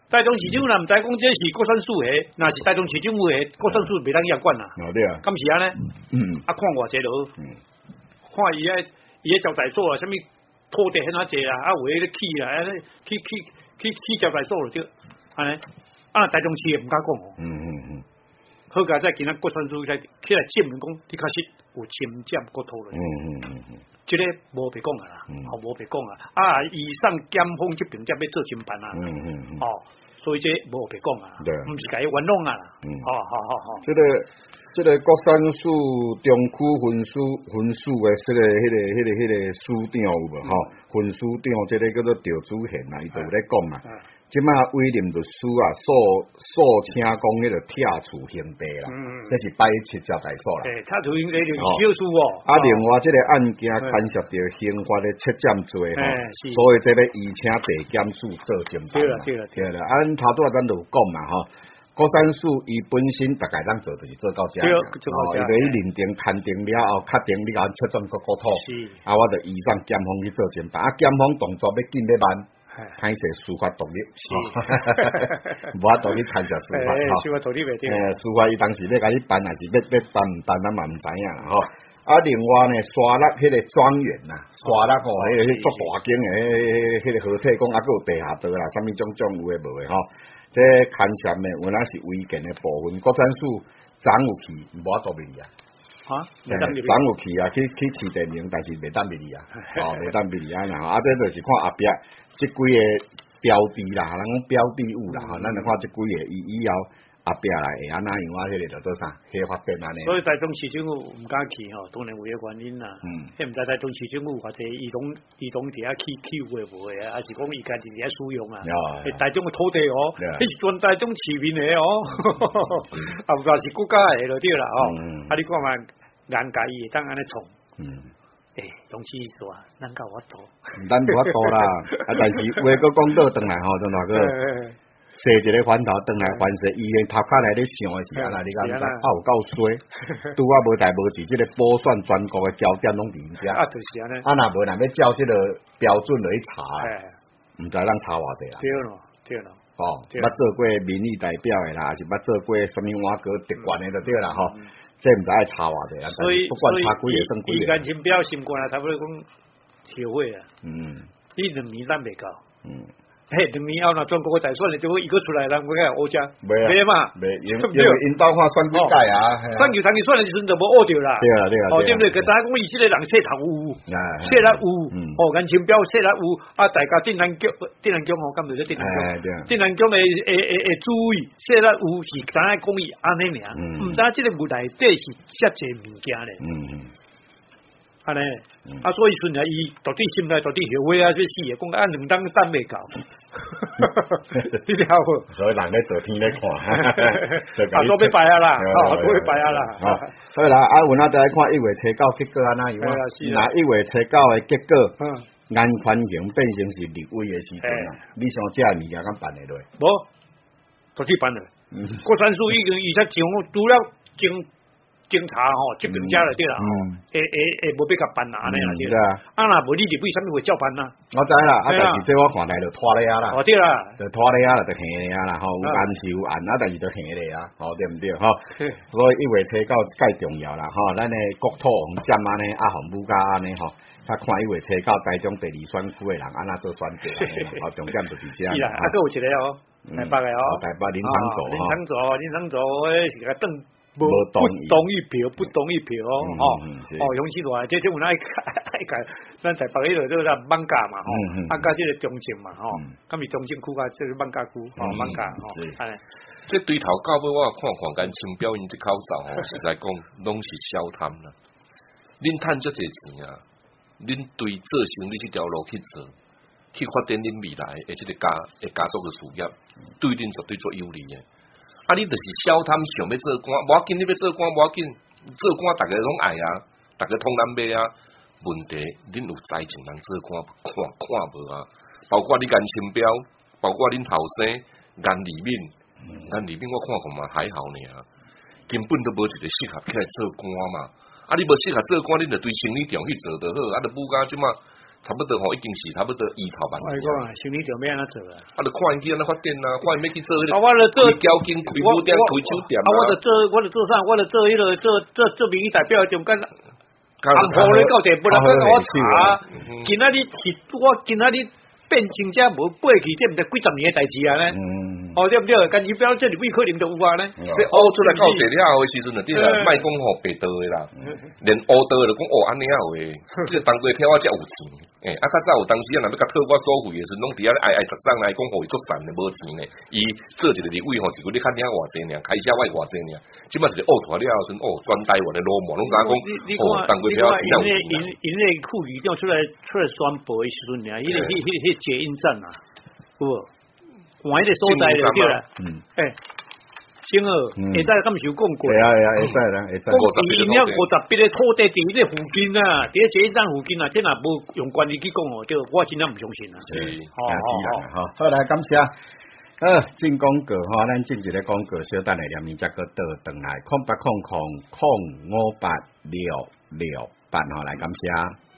台中市政府若毋知讲这是国产署的，若是台中市政府的国产署袂当遐管啦。 对啊， 敢是安尼？啊，看偌济落，看伊个招待所啊，啥物土地很哪济啦，啊有迄个起啦，起招待所了对，安尼，啊台中市也毋敢讲哦。好佳在今仔国产署起来证明讲，你确实有侵占国土了。这个无白讲啊啦，无白讲啊。啊，以上检方这边才要做侦办啊。所以这无白讲啊，毋是家己冤枉啊啦。好。 这个国产署中区分署的迄个署长有无？分署长这个叫做赵子贤啊，伊就有咧讲嘛。即马委任律师啊，诉请讲迄个拆除刑地啦，这是摆7招大所啦。 拆除刑地就是小事哦。 啊，另外这个案件干涉到刑法的切占罪吼，所以这个邀请地检署做侦办。对啦，啊，头拄仔咱就讲嘛吼。国产署伊本身大概咱做就是做到遮，伊就伊认定勘定了后，确定你甲出证国土，啊，我就依上检方去做侦办，啊，检方动作要紧要慢。歹势司法独立，无法度去干涉司法， 司法独立袂对。 司法伊当时要甲你办，还是要办毋办，咱嘛毋知影啦吼。啊，另外呢，沙拉迄个庄园呐，沙拉吼，迄个足大间诶，迄个好体讲，啊，佫有地下道啦，啥物种有诶无诶吼。这牵涉呢，原来是违建诶部分，国产署长有去，无法度入去啊。长有去啊，去市地名，但是袂当入去啊，袂当入去啊，然后啊，这就是看后壁即几个标的啦，人讲标的物啦，咱就看即几个以后后壁来会安那样啊，迄个就做啥，迄发展安尼。 所以台中市政府毋敢去吼，当然有个原因啦。迄毋知台中市政府或者移动伫遐去有诶无诶啊，还是讲伊家己伫遐使用啊？台中诶土地哦，迄是全台中市民诶哦，啊，毋是国家诶就对啦哦。啊，你看嘛，人家伊会当安尼创。董事说啊，咱够法度， 咱无法度啦。啊，但是话佫讲倒转来吼，怎哪个洗一个翻头转来翻洗，伊个头壳内咧想诶是安那？你讲啊有够衰，拄啊无代无志，即个补选全国诶焦点拢伫因遮。 啊，就是安尼。 啊，若无若要照即个标准来查，毋知咱查偌济啦。 对咯。 捌做过民意代表诶啦，还是捌做过什么碗糕特权诶就对啦吼。这毋知爱查偌济啦， 所以伊感情表心肝啊，差不多讲后悔啊。伊2年咱袂到。嘿，2年后若全国大选咧，就伊个出来，人会甲乌家，袂嘛？ 袂，因为因兜看选举界啊， 选举当时选的时阵就无学着啦。 对啊。 对不对？佮知影讲伊即个人说头有，说力有，感情表说力有，啊，大家镇南宫吼，敢就是镇南宫，镇南宫诶主委说力有是知影讲伊安尼尔，毋知影即个舞内底是遮济物件咧。安尼，啊，所以顺来伊到底心内到底后悔啊，这死诶，讲啊2当等袂到，你了无？ 所以人咧做天咧看， 啊，都要摆啊啦，都要摆啊啦。 所以啦，啊，有哪再看1月初9结果安那样啊？那1月初9诶结果，颜宽恒变成是立委诶时阵啦，你想这物件敢办会落？ 无，到底办了。国产署已经除了警察吼，这边家了对啦，无必甲办啦，安尼啦对啦。啊若无你入为啥物会照办啊？ 我知啦，啊但是这我看来就拖咧啊啦。 对啦， 就拖咧啊啦，就下咧啊啦，吼有案是有案啊，但是就下咧啊，吼对毋对？吼，所以1月初9介重要啦，吼，咱诶国土红占安尼，啊红武甲安尼吼，他看1月初9台中第2选区诶人安那做选择，吼重点就是这样。 是啦，啊佫有一个哦，台北诶哦， 台北林长佐，诶是甲邓。不同意票勇气大，这有哪爱改？咱台北迄度做咱艋舺嘛吼，啊加这个中正嘛吼，咁是中正区甲这个艋舺区吼，艋舺吼，安尼。 这对头到尾我看感情表因这口罩吼，实在讲拢是消贪啦。恁趁遮济钱啊，恁对做生意这条路去做，去发展恁未来的这个加速的事业，对恁绝对做有利的。啊！你就是消贪，想要做官，无要紧，你要做官，无要紧，做官大家拢爱啊，大家通咱买啊。问题，恁有才情人做官，看无啊？包括你颜清标，包括恁后生颜利敏，我看嘛还好呢，根本都无一个适合起来做官嘛。啊！你无适合做官，恁就对生理上去做就好，啊！就不甲即嘛差不多吼，已经是差不多2头万。 我讲啊，生理条要安怎做啊？ 啊，就看因去安怎发展啊，看因要去做迄个。 我就做交金开酒店、开酒店啊。 我就做啥？我就做迄个做民意代表中间。安婆咧到地不能跟我查，今仔日是我今仔日变成者无过去，这毋知几十年的代志啊咧。对不对？干只表这里为可能就有啊咧。 这乌出来到地了的时阵就对啦，卖讲吼白道的啦，连乌道就讲安尼啊话，这个当过票我才有钱。啊，较早有当时啊，若要甲讨我所费的时，拢伫遐挨十张来讲，互伊做散的无钱呢。伊做一个立委吼，是讲你看领偌济尔，开销外偌济尔，即摆是乌出来了后，哦，全台湾的老毛拢知讲，哦，当过票真有钱。 因那副局长出来宣布的时阵尔，迄捷运站啊，有无？换迄个所在就对啦。正好，会使敢毋是有讲过？ 会会使啦，会使。 伊了50笔的土地伫迄个附近啊，伫捷运站附近啊，这若无用关系去讲哦，对，我真正唔相信啊。 是，好来感谢。进广告吼，咱进一个广告，小等下2面再个倒转来，0800058668吼，来感谢。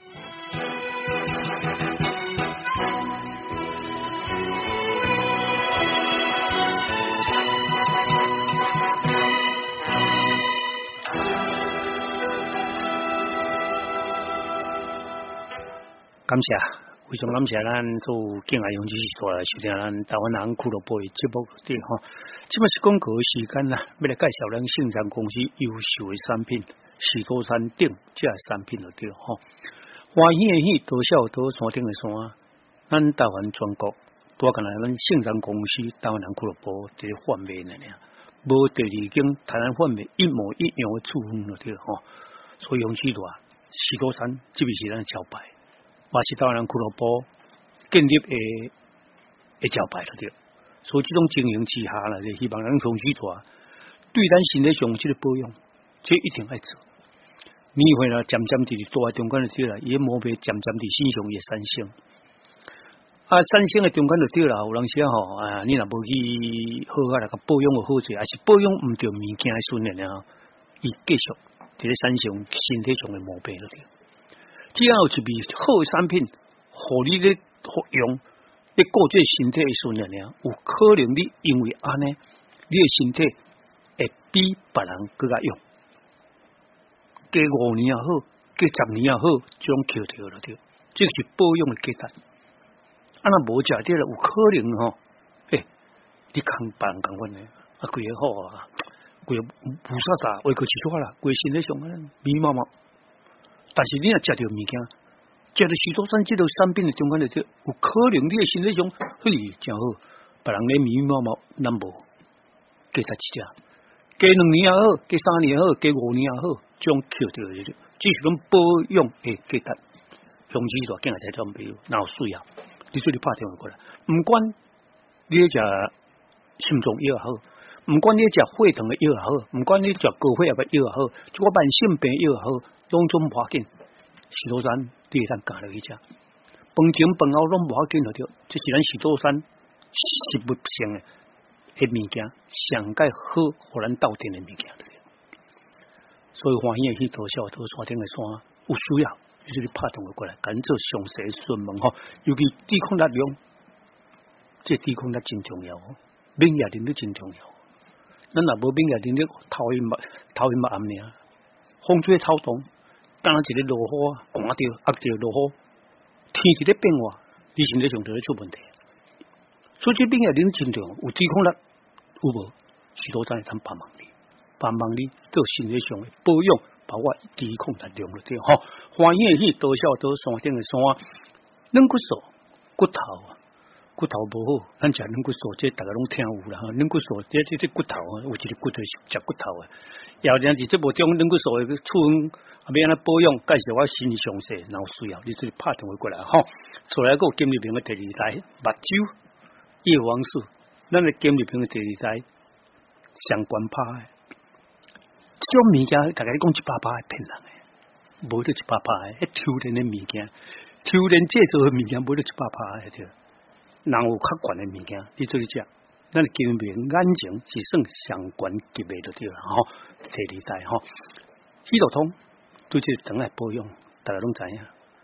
感谢，非常感谢咱做敬爱勇气时代来收听咱台湾人俱乐部的节目对吼。即摆是广告的时间啦，要来介绍咱盛山公司优秀的产品，许多山顶这产品就对吼。欢喜的喜，多笑多山顶的山，咱台湾全国多干来咱盛山公司台湾人俱乐部这个贩卖呢，无第二间台湾贩卖一模一样的处分就对吼。所以勇气大，许多山这边是咱的招牌。也是台湾人俱乐部建立的招牌了对，所以这种经营之下啦，就希望咱从许大对咱身体上这个保养，这一定爱做。你会啦，渐渐地大中间就对啦，伊毛病渐渐地身上也产生。产生的中间就对啦，有人说吼你若无去好好来个保养个好势，还是保养唔对物件的训练啊，伊继续伫咧产生身体上的毛病了对。只要有一味好的产品，互你咧服用，你顾这身体的训练了，有可能你因为安尼，你的身体会比别人更加用。加5年也好，加10年也好，这种扣掉了对，这是保养的阶段。若无食对了，有可能吼，你别人共款的，规个好啊，规个无啥，胃口起错啦，规身体上密麻麻。但是你若食到物件，食到许多山这个产品的中间的，有可能你的身体上真好，别人咧密密麻麻，咱无加他一只，加2年也好，加3年也好，加5年也好，这种扣掉的，只是讲保养的阶段，雄起大囝才做没有，哪有需要？你做你拍电话过来，唔管你食心脏药也好，唔管你食血糖的药也好，唔管你食高血压的药也好，这个慢性病药也好。拢总无要紧，许多山你会当加落去食，饭前饭后拢无要紧就对。这是咱许多山食物性的物件，上界好，互咱斗阵的物件对。所以欢喜的去多少多山顶的山有需要，就是你拍电话过来，赶做详细询问吼。尤其抵抗力量，这抵抗力真重要，免疫力都真重要。咱若无免疫力，头晕目暗尔，风吹草动。当一个落雨，寒着压着落雨，天气咧变化，你身体上就会出问题。所以这免疫力真重要，有抵抗力，有无？许多咱会通帮忙你做身体上的保养，包括抵抗力量了对吼。欢喜的喜，多少多山顶的山，软骨素、骨头无好，咱食软骨素，这大家拢听有啦。软骨素这骨头啊，有一个骨头是食骨头的。要然是这无种软骨素的处分，要安尼保养，介绍我新详细，然后需要你自己拍电话过来吼。出来个金立平的第2代目睭叶黄素，咱的金立平的第2代相关拍的，这种物件大家讲100%的骗人的，无得100%的，抽人的物件，抽人制作的物件无得100%的对。人有较悬的物件，你做去食。咱金明眼睛是算相关级别就对了吼，第2代吼，许多通对这等来保养，大家拢知影。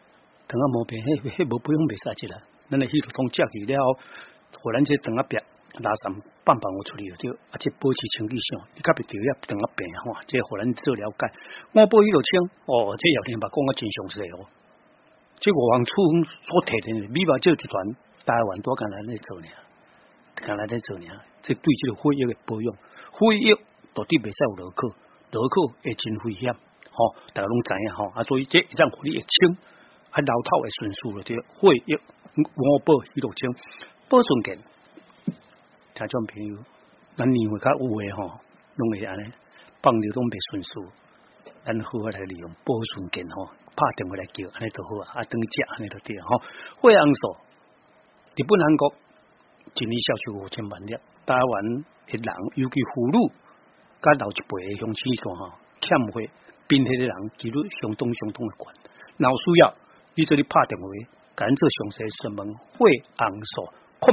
等下毛病，迄无不用袂使啦。咱的系统通接去了后，互咱这等下别拉三棒棒我处理着，这保持清气上，你甲别调也等下病吼，这互咱做了解。我保迄落清，这姚天把讲个真详细哦。这我往处所提的，美国这集团台湾多干来在做呢，干来在做呢。这对这个血液的保养，血液到底袂使有落去，落去会真危险。吼，大家拢知影吼，所以这一张互你会清，老头会顺序了，这血液我保迄落清，保存健。听众朋友，咱年岁较有诶吼，拢会安尼放流拢袂顺序，咱好好来利用保存健吼，拍电话来叫，安尼就好啊，等食安尼就对吼。血红素，日本、韩国一年销售5000万粒，台湾诶人，尤其妇女甲老一辈诶乡亲线吼，欠血。贫血的人几率相当的悬，若有需要，你做你拍电话，赶做详细询问血红素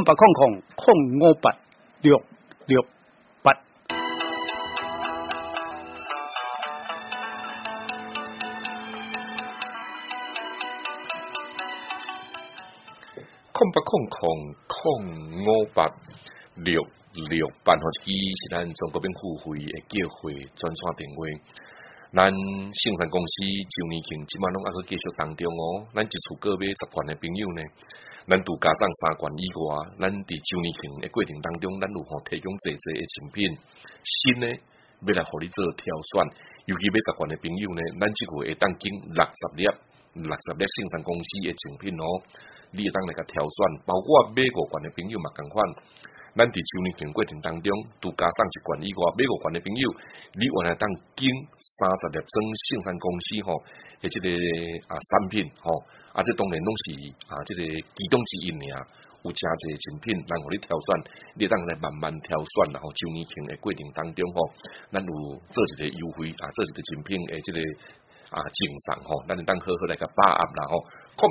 0800058668。 0800058668吼，这是咱中国免付费的叫货专线电话。咱盛山公司周年庆即摆拢还佫继续当中哦。咱一厝购买10罐的朋友呢，咱拄加上3罐以外，咱伫周年庆的过程当中，咱有提供侪的产品，新呢要来互你做挑选。尤其买10罐的朋友呢，咱即个会当经60粒盛山公司的产品哦，你会当来甲挑选，包括买5罐的朋友嘛共款。咱伫周年庆过程当中，拄加上1罐以外，买5罐的朋友，你原来当经30粒装盛山公司吼，诶，即个产品吼，这当然拢是即个其中之一尔，有诚侪产品，咱互你挑选，你当来慢慢挑选，然后周年庆的过程当中吼，咱有做一个优惠做一个产品诶，即个赠送吼，咱当好好来甲把握啦吼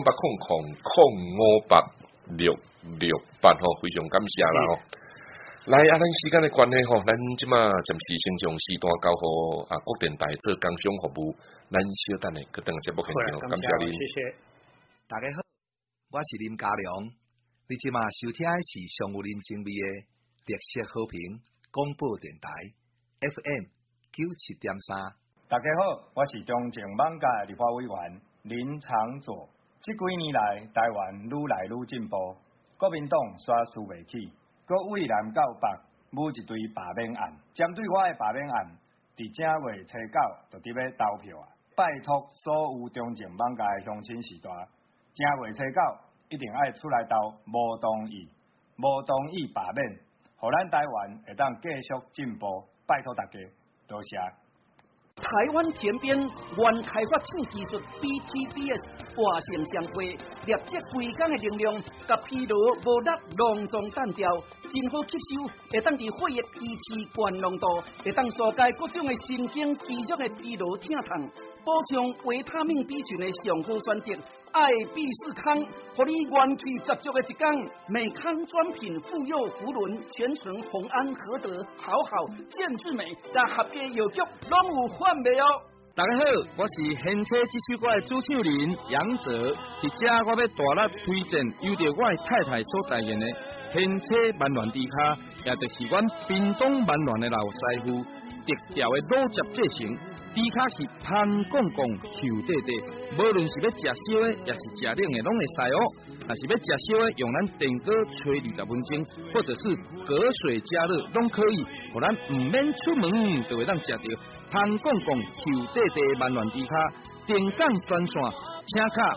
，0800058668吼，非常感谢啦吼。来咱时间的关系吼，咱即马暂时先将时段交互国电台做工商服务，咱小等下去等节目现场，感谢你。 谢谢。 大家好，我是林家良，你即马收听的是上有人情味的绿色和平广播电台 FM 97.3。 大家好，我是中正网界立法委员林长佐。这几年来，台湾愈来愈进步，国民党煞输袂起。搁为南到北舞一堆罢免案，针对我的罢免案，伫正月初9就伫要投票啊！拜托所有中正网界的乡亲时代，正月初9一定爱出来投无同意罢免，互咱台湾会当继续进步。拜托大家，多谢。 台湾前边原开发新技术 BTDS 活性相会，立即规工的能量，甲疲劳无力隆重单调，真好吸收，会当伫血液维持高浓度，会当疏解各种的神经肌肉的疲劳疼痛，补充维他命 B 群的上好选择。爱必士康，互你元气十足的一天。美康专品妇幼福伦全程红安和德好健之美，甲合家药局拢有贩卖哦。 大家好，我是现车这首歌的主唱人杨泽，伫遮我要大力推荐由着我太太所代言的现车万巒猪脚，也就是阮屏东万巒的老师傅特调的卤汁制成。猪脚是香讲讲、Q 短短，无论是要食烧的，也是食冷的，拢会使哦。若是要食烧的，用咱电锅吹20分钟，或者是隔水加热，拢可以，互咱唔免出门就会当食到香讲讲、Q 短短万巒猪脚。电讲专线，请卡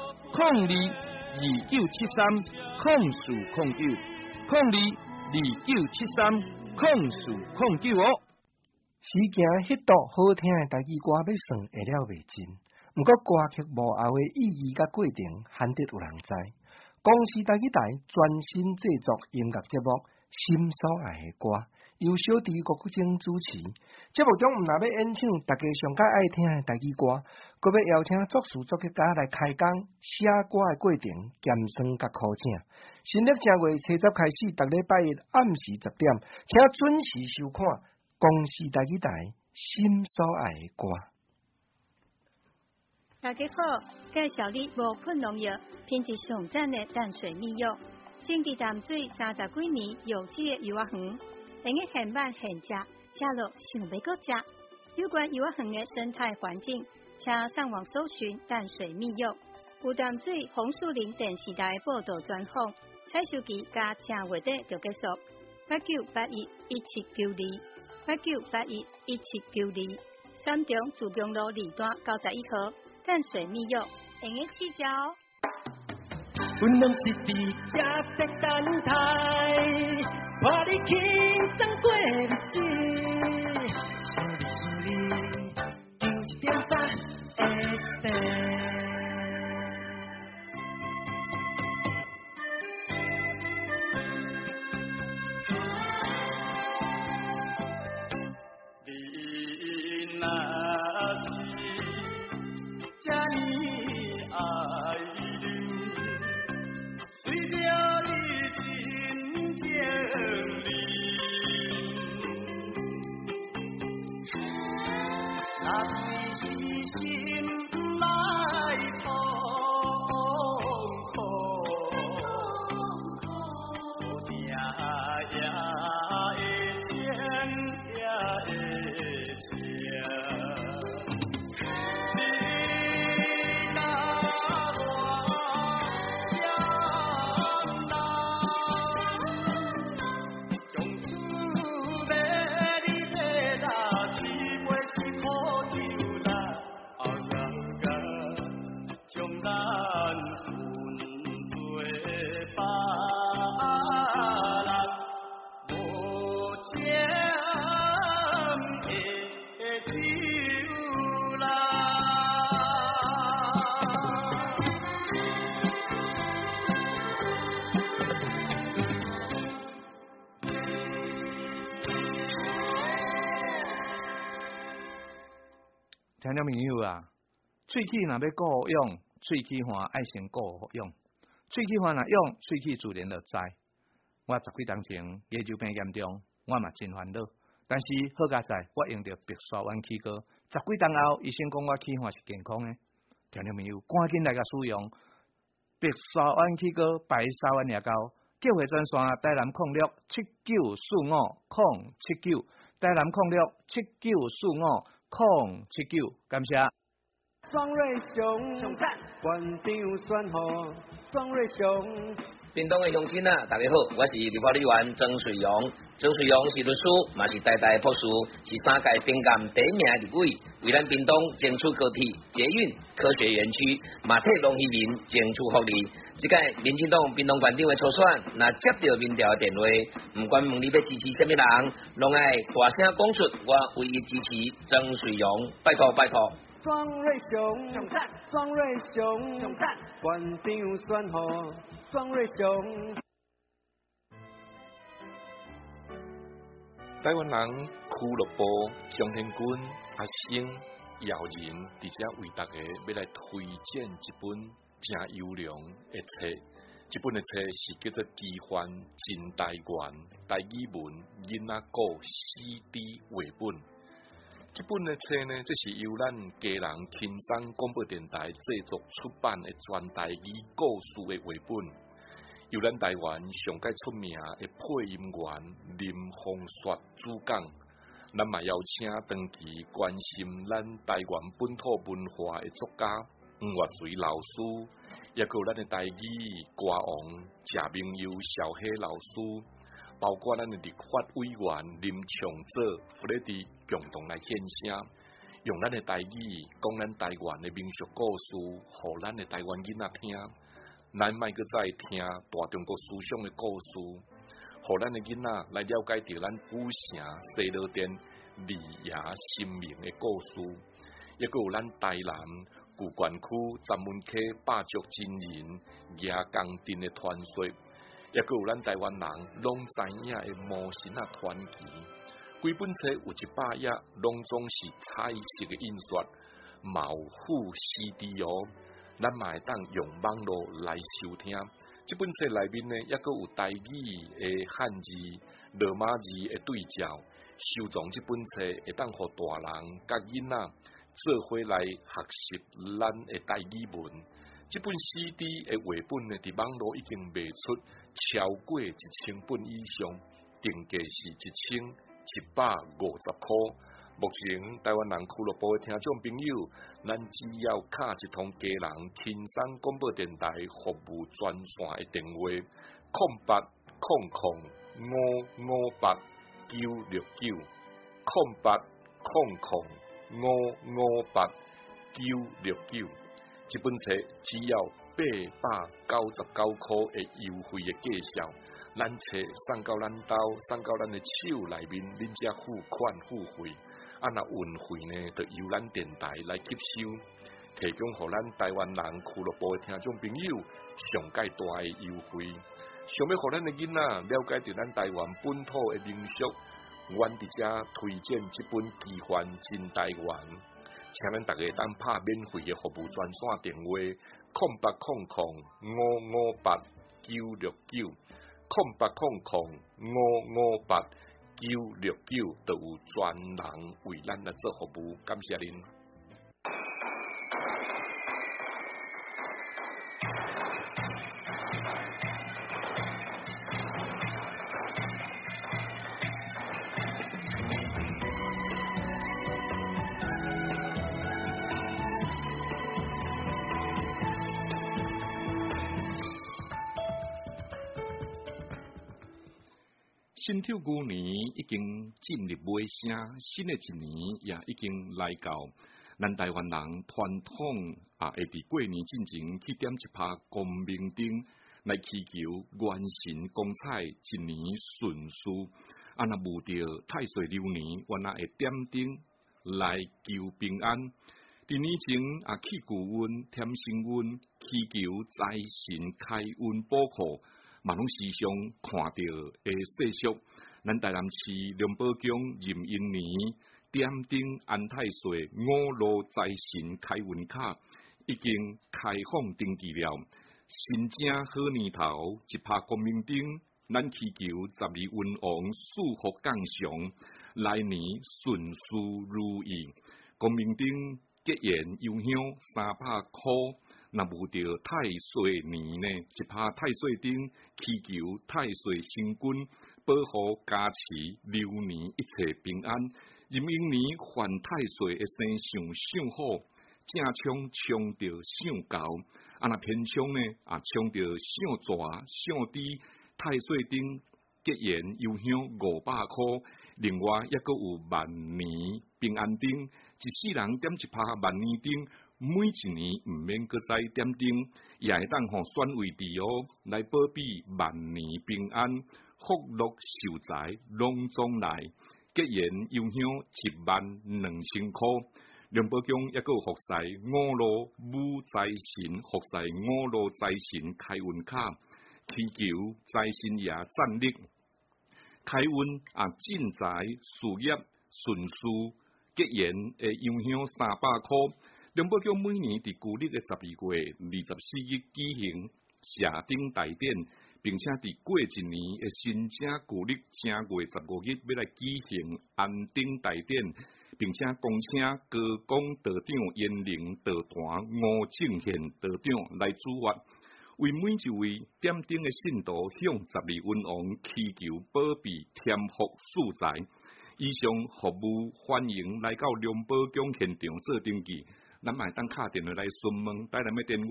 0229730409，0229730409哦。 时行迄道好听的台语歌要算会了袂尽，毋过歌曲幕后的意义甲过程，罕得有人知。公司台语台专心制作音乐节目《心所爱的歌》，由小弟郭国正主持。节目中毋但要演唱大家上较爱听的台语歌，阁要邀请作词作曲家来开讲写歌的过程，咸酸甲苦请。新历正月初10开始，逐礼拜日暗时10点，请准时收看。公司台语台心所爱的歌。 大家好，介绍你无喷农药、品质上赞的淡水蜜柚，种伫淡水30几年有机的柚仔园，用个现买现食，吃了想要搁食。有关柚仔园的生态环境，请上网搜寻淡水蜜柚。有淡水红树林电视台报道专访，采收期加正月底就结束。89811792，89811792。三重自强路2段91號，淡水蜜柚，用個試食哦。 阮攏是佇這隻等待，看你輕鬆過日子，想你經一點早會等。 听众朋友啊，喙齿若要顾好用，喙齿环爱先顾好用。喙齿环若用，喙齿自然就知。我10几年前牙周病严重，我嘛真烦恼。但是好佳在，我用着白沙湾齿膏，10几年后，医生讲我齿环是健康的。听众朋友，赶紧来甲使用白沙湾齿膏白沙湾牙膏，叫回专线台南0679450079，台南0679450079，感谢。 庄瑞雄，上赞，馆长选好，庄瑞雄。 屏东的乡亲啊，大家好，我是立法委员曾水荣。曾水荣是律师，嘛是代代博士，是3届评鉴第1名的立委，为咱屏东争取高铁、捷运、科学园区、马体农渔民争取福利。这届民进党屏东县长的初选，若接到民调的电话，不管问你要支持什么人，拢爱大声讲出我唯一支持曾水荣，拜托拜托。 庄瑞雄，上赞，庄瑞雄，上赞，馆长选好，庄瑞雄。 台湾人俱乐部江天军阿星姚人，伫遮为大家要来推荐一本真优良的册。这本的册是叫做《奇幻真台湾台语文囡仔古 CD 绘本》。这本的册呢，这是由咱家人轻松广播电台制作出版的全台语故事的绘本。由咱台湾上界出名的配音员林凤雪主讲，咱嘛邀请长期关心咱台湾本土文化的作家黄岳水老师，也有咱的台语歌王谢明佑小黑老师，包括咱的立法委员林长佐、弗雷迪共同来献声，用咱的台语讲咱台湾的民俗故事，互咱的台湾囡仔听。咱莫阁再听大中国思想的故事，互咱的囡仔来了解到咱古城西螺店李爷神明的故事，也阁有咱台南旧关区站门溪百足真人夜工镇的传说，也阁有咱台湾人拢知影的魔神啊传奇。规本册有100页，拢总是彩色的印刷，毛附 CD 哦。咱嘛会当用网络来收听，这本册内面呢，也阁有台语的汉字、罗马字的对照，收藏这本册会当互大人甲囡仔做伙来学习咱的台语文。这本 CD 的绘本呢，伫网络已经卖出超过1000本以上，定价是1750块。目前台湾人俱乐部的听众朋友，咱只要卡一通家人轻松广播电台服务专线的电话，0800-558-969，0800-558-969，这本册只要899块的优惠的价销，咱册送到咱兜，送到咱的手内面，恁才付款付费。啊，那运费呢，就由咱电台来接收，提供互咱台湾人俱乐部的听众朋友上界大的优惠。想要互咱的囡仔了解到咱台湾本土的民俗，阮伫遮推荐这本《奇幻真台湾》，请咱大家当拍免费的服务专线电话0800-558-969，0800-558-969，都有专人为咱来做服务，感谢您。新跳牛年已经进入尾声，新的一年也已经来到。咱台湾人传统会伫过年进前去点一拍光明灯，来祈求元神光彩，一年顺遂。若遇到太岁流年，原来会点灯来求平安。伫年前去旧运添新运，祈求财神开运保护。嘛拢时常看到的习俗，咱台南市龙宝宫壬寅年点灯安太岁五路财神开运卡已经开放登记了。新正好年头一拍光明灯，咱祈求12运王祝福降祥，来年顺遂如意。光明灯结缘油香300块。若遇到太岁年呢，一拍太岁灯，祈求太岁星君保护加持，流年一切平安。壬寅年犯太岁的生想好，正冲冲着想高。若偏冲呢，冲着想蛇想猪。太岁灯结缘油香500块，另外还佫有万年平安灯，一世人点一拍万年灯。每一年毋免搁再点灯，也会当互选位置来保庇万年平安，福禄寿财拢总来。结缘油香12000块。龙宝宫也佫有福财五路武财神，福财五路财神开运卡，祈求财神爷战力开运进财事业顺遂。结缘的油香300块。龙宝宫每年伫旧历的12月24日举行社顶大典，并且伫过一年的新正旧历正月15日要来举行安顶大典，并且恭请高公道长、延陵道坛、吴正宪道长来主法，为每一位点灯的信徒向12运王祈求保庇添福寿财。以上服务欢迎来到龙宝宫现场做登记。咱嘛会当敲电话来询问，台南的电话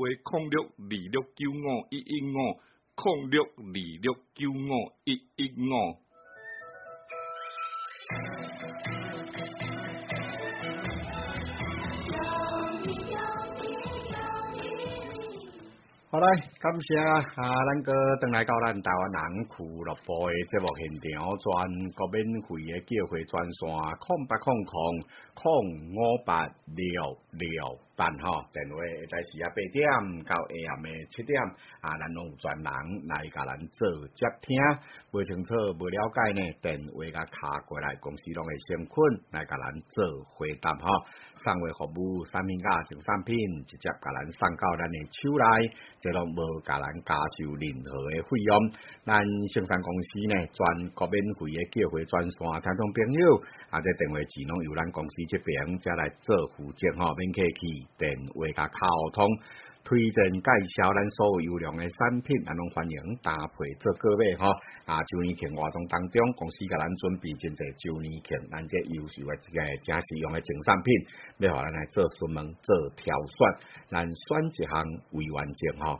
0626951150，0626951115。 好来，感谢咱个登来到咱台湾人俱乐部的节目现场，全国免费的叫货专线0800-558-668电话会在时8点到下暗的7点，咱拢有专人来甲咱做接听，不清楚不了解呢，电话甲卡过来，公司拢会先困来甲咱做回答送货服务，产品价、种产品直接甲咱送到咱的手内。这这拢无甲咱加收任何的费用。咱生产公司呢，全国免费的叫回专线，听众朋友，这电话只能由咱公司这边才来做负责免客气，电话甲卡互通。推荐介绍咱所有优良的产品，咱拢欢迎搭配做购买周年庆活动当中，公司甲咱准备真侪周年庆，咱这优秀的一个正实用的精产品，要互咱来做询问、做挑选，咱选一项为完整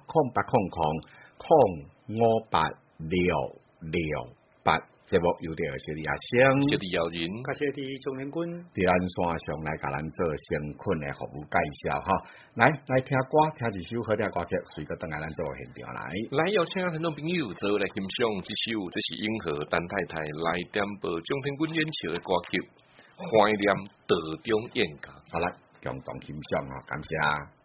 0800-586-668。节目有点小弟阿星， 小弟姚人， 小弟钟连军， 伫咱线上来甲咱做先困的服务介绍来听歌，听一首好听歌曲，随个等下咱做现场来邀请听众朋友做来欣赏这首，这是永和陈太太来点播钟天军演唱的歌曲《怀念道中宴家》， 好来共同欣赏感谢。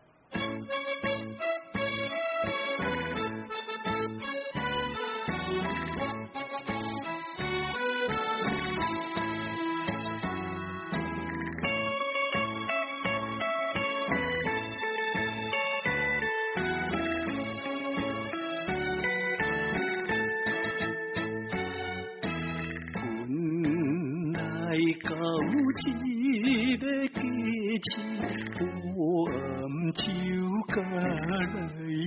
到一个佳期，我暗酒家来，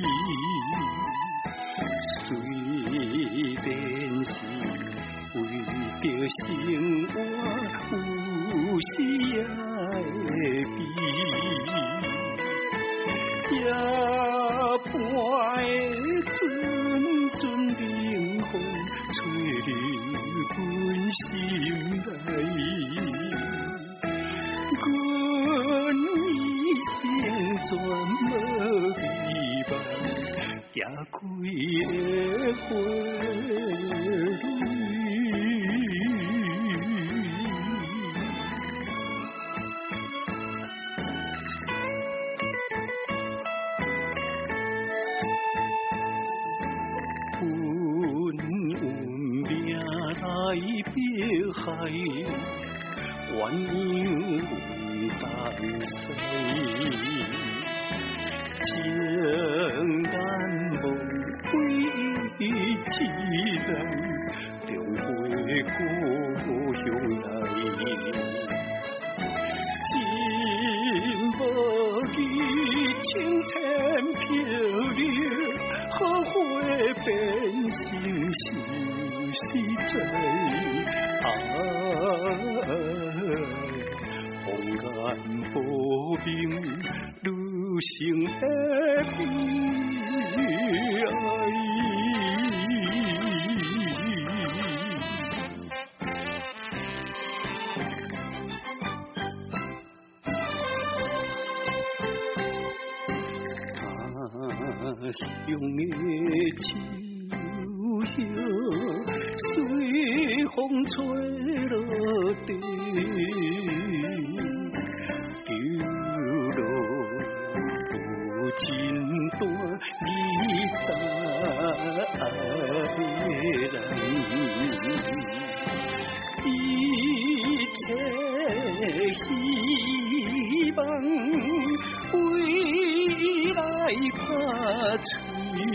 虽然是为着生活有时也会悲，也伴阵冷风吹入阮心内。全无希望，也开的花运命来迫害，鸳鸯当西。情难无归之人，重回故乡来。心无义，清浅漂流，好花变成是在。红颜薄命，女性的悲哀。他乡的秋叶随风吹落地，丢落有真大离散人，一切希望归来拍碎，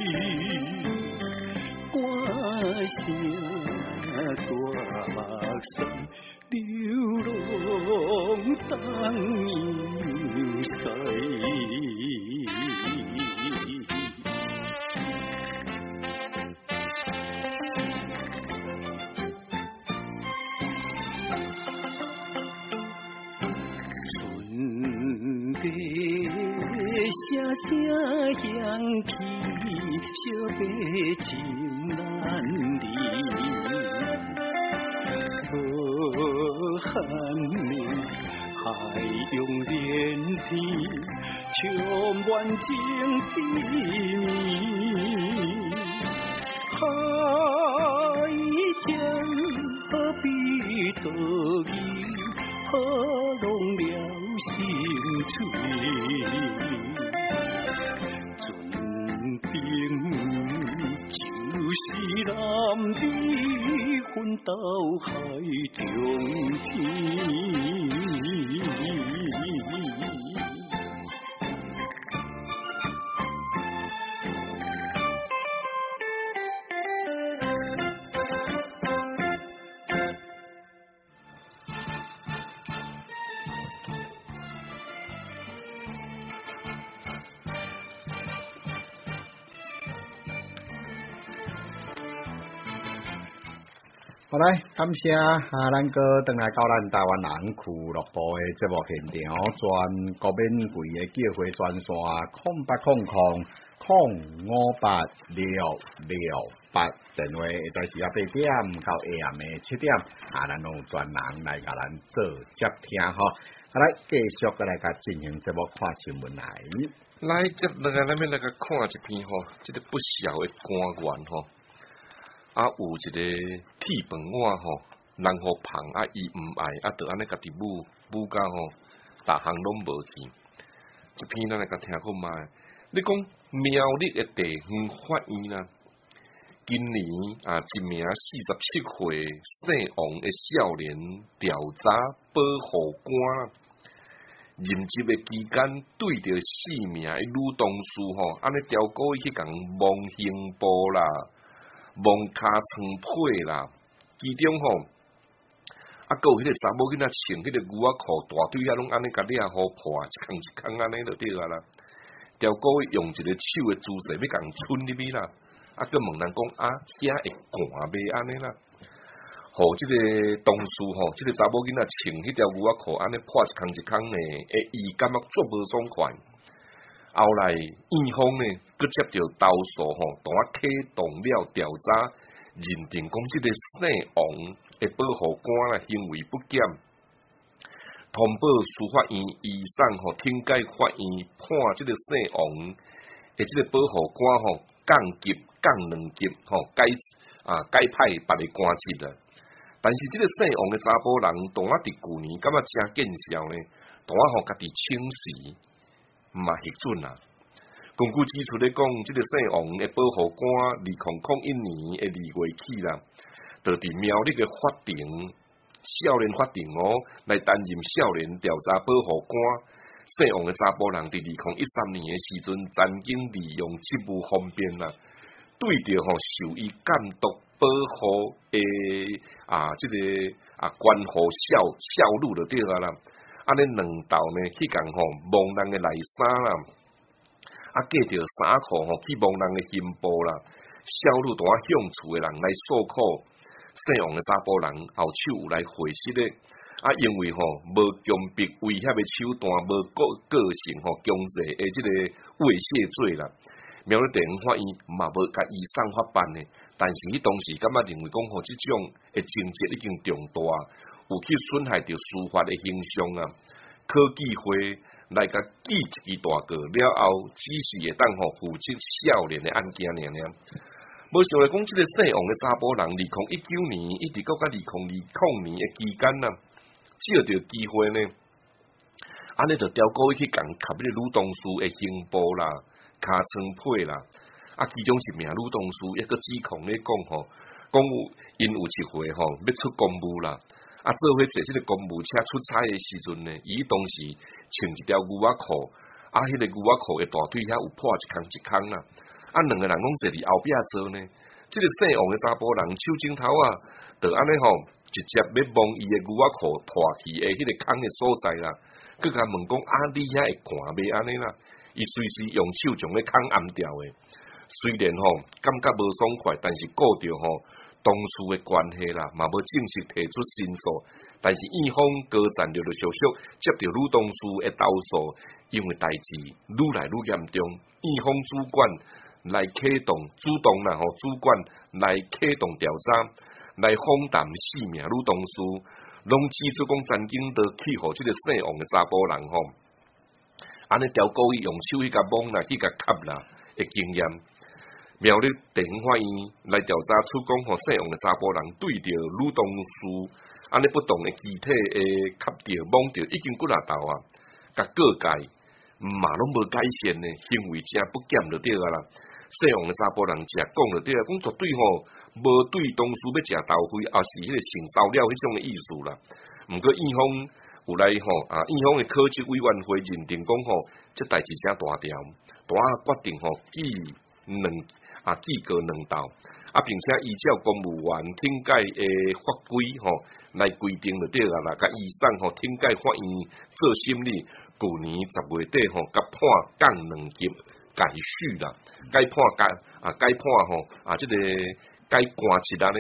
歌声大目山流浪当游西。声声响起，小白情难离。可恨命海涌连天，充满情之谜。海江何必得意，何弄了心碎。就是男女分到海中天， 好来，感谢咱哥回来到咱台湾人俱乐部的节目现场，全国免费的叫回专线0800-586-668，电话会在时8点到下暗的7点，咱有专人来甲咱做接听吼。来，继续来甲进行节目看新闻来。 来，接落来咱要来甲看一篇吼，这个不孝的官员吼。啊，有一个铁饭碗吼，人互捧啊，伊毋爱啊，着安尼家己母甲吼，逐项拢无去。这篇咱来甲听看卖。你讲苗栗的地方法院啦，今年啊，一名47岁姓王的少年调查保护官任职的期间，对着4名的女同事吼，安尼调过去共摸胸部啦。摸骹床被啦，其中吼，啊，搁有迄个查某囡仔穿迄个牛仔裤，大腿啊拢安尼甲掠好破，一空安尼就对啊啦。调过用一个手的姿势要共伸入去啦，啊，佮问人讲啊，遐会寒袂安尼啦。互即个同事吼，即个查某囡仔穿迄条牛仔裤安尼破一空呢，伊感觉足无爽快。后来，院方呢，佮接到投诉吼，同启动了调查，认定讲即个姓王的保护官啦行为不检，通报司法院移送吼厅改法院判即个姓王的即个保护官吼降级降2级吼改派别个官职啦。但是即个姓王的查甫人，同伫旧年感觉真见效呢，同互家己请示。嘛核准啦。根据指出咧讲，即个姓王的保护官2001年的2月起啦，就伫苗栗嘅法庭少年法庭来担任少年调查保护官。姓王嘅查甫人伫2013年嘅时阵，曾经利用职务方便啦，对着受伊监督保护的即个关护少女就对啦。安尼2道呢，去共摸人的内衫啦，隔着衫裤去摸人的胸部啦，少女同向厝的人来诉苦，姓王的查甫人后手有来回释咧，因为无强迫威胁的手段，无个性强制的即个猥亵罪啦，苗栗地方法院嘛无甲伊送法办呢，但是伊当时感觉认为讲即种的情节已经重大。有去损害着司法的形象啊！科技会来甲记一支大告了后，只是会当负责少年的案件尔。无想来讲，即个姓王的查甫人，2019年一直到2020年的期间啊，借着机会呢，安尼就调过去共吸迄个女同事的胸部啦、骹床被啦，其中一名女同事一个指控咧讲讲因有一回要出公务啦。做伙坐即个公务车出差的时阵呢，伊当时穿一条牛仔裤，迄个牛仔裤的大腿遐有破一空啦。2个人拢坐伫后壁坐呢。即个姓王的查甫人手指头就安尼直接要摸伊的牛仔裤破去的迄个空的所在啦。佮甲问讲你遐会寒袂安尼啦？伊随时用手将迄空按掉的。虽然感觉无爽快，但是顾着同事的关系啦，嘛无正式提出申诉，但是院方高层陆续接到女同事的投诉，因为代志愈来愈严重，院方主管来主动啦主管来启动调查，来访谈4名女同事，拢指出讲曾经都去互即个姓王的查甫人安尼调故意用手去甲摸啦，去甲吸啦的经验。苗栗地方法院来调查出讲，姓王的查甫人对着女同事安尼不同的肢体的吸着摸着，已经几啊道甲告诫嘛拢无改善呢，行为真不检就对啦。姓王的查甫人只讲就对啦，讲绝对无对同事要食豆腐，也是迄个性骚扰迄种的意思啦。毋过院方有来院方的科技委员会认定讲这代志真大条，决定记过2道，并且依照公务员厅改的法规来规定就对啦，甲移送厅改法院做审理。去年10月底甲判降2级改续啦，改判即个改官职安尼啦。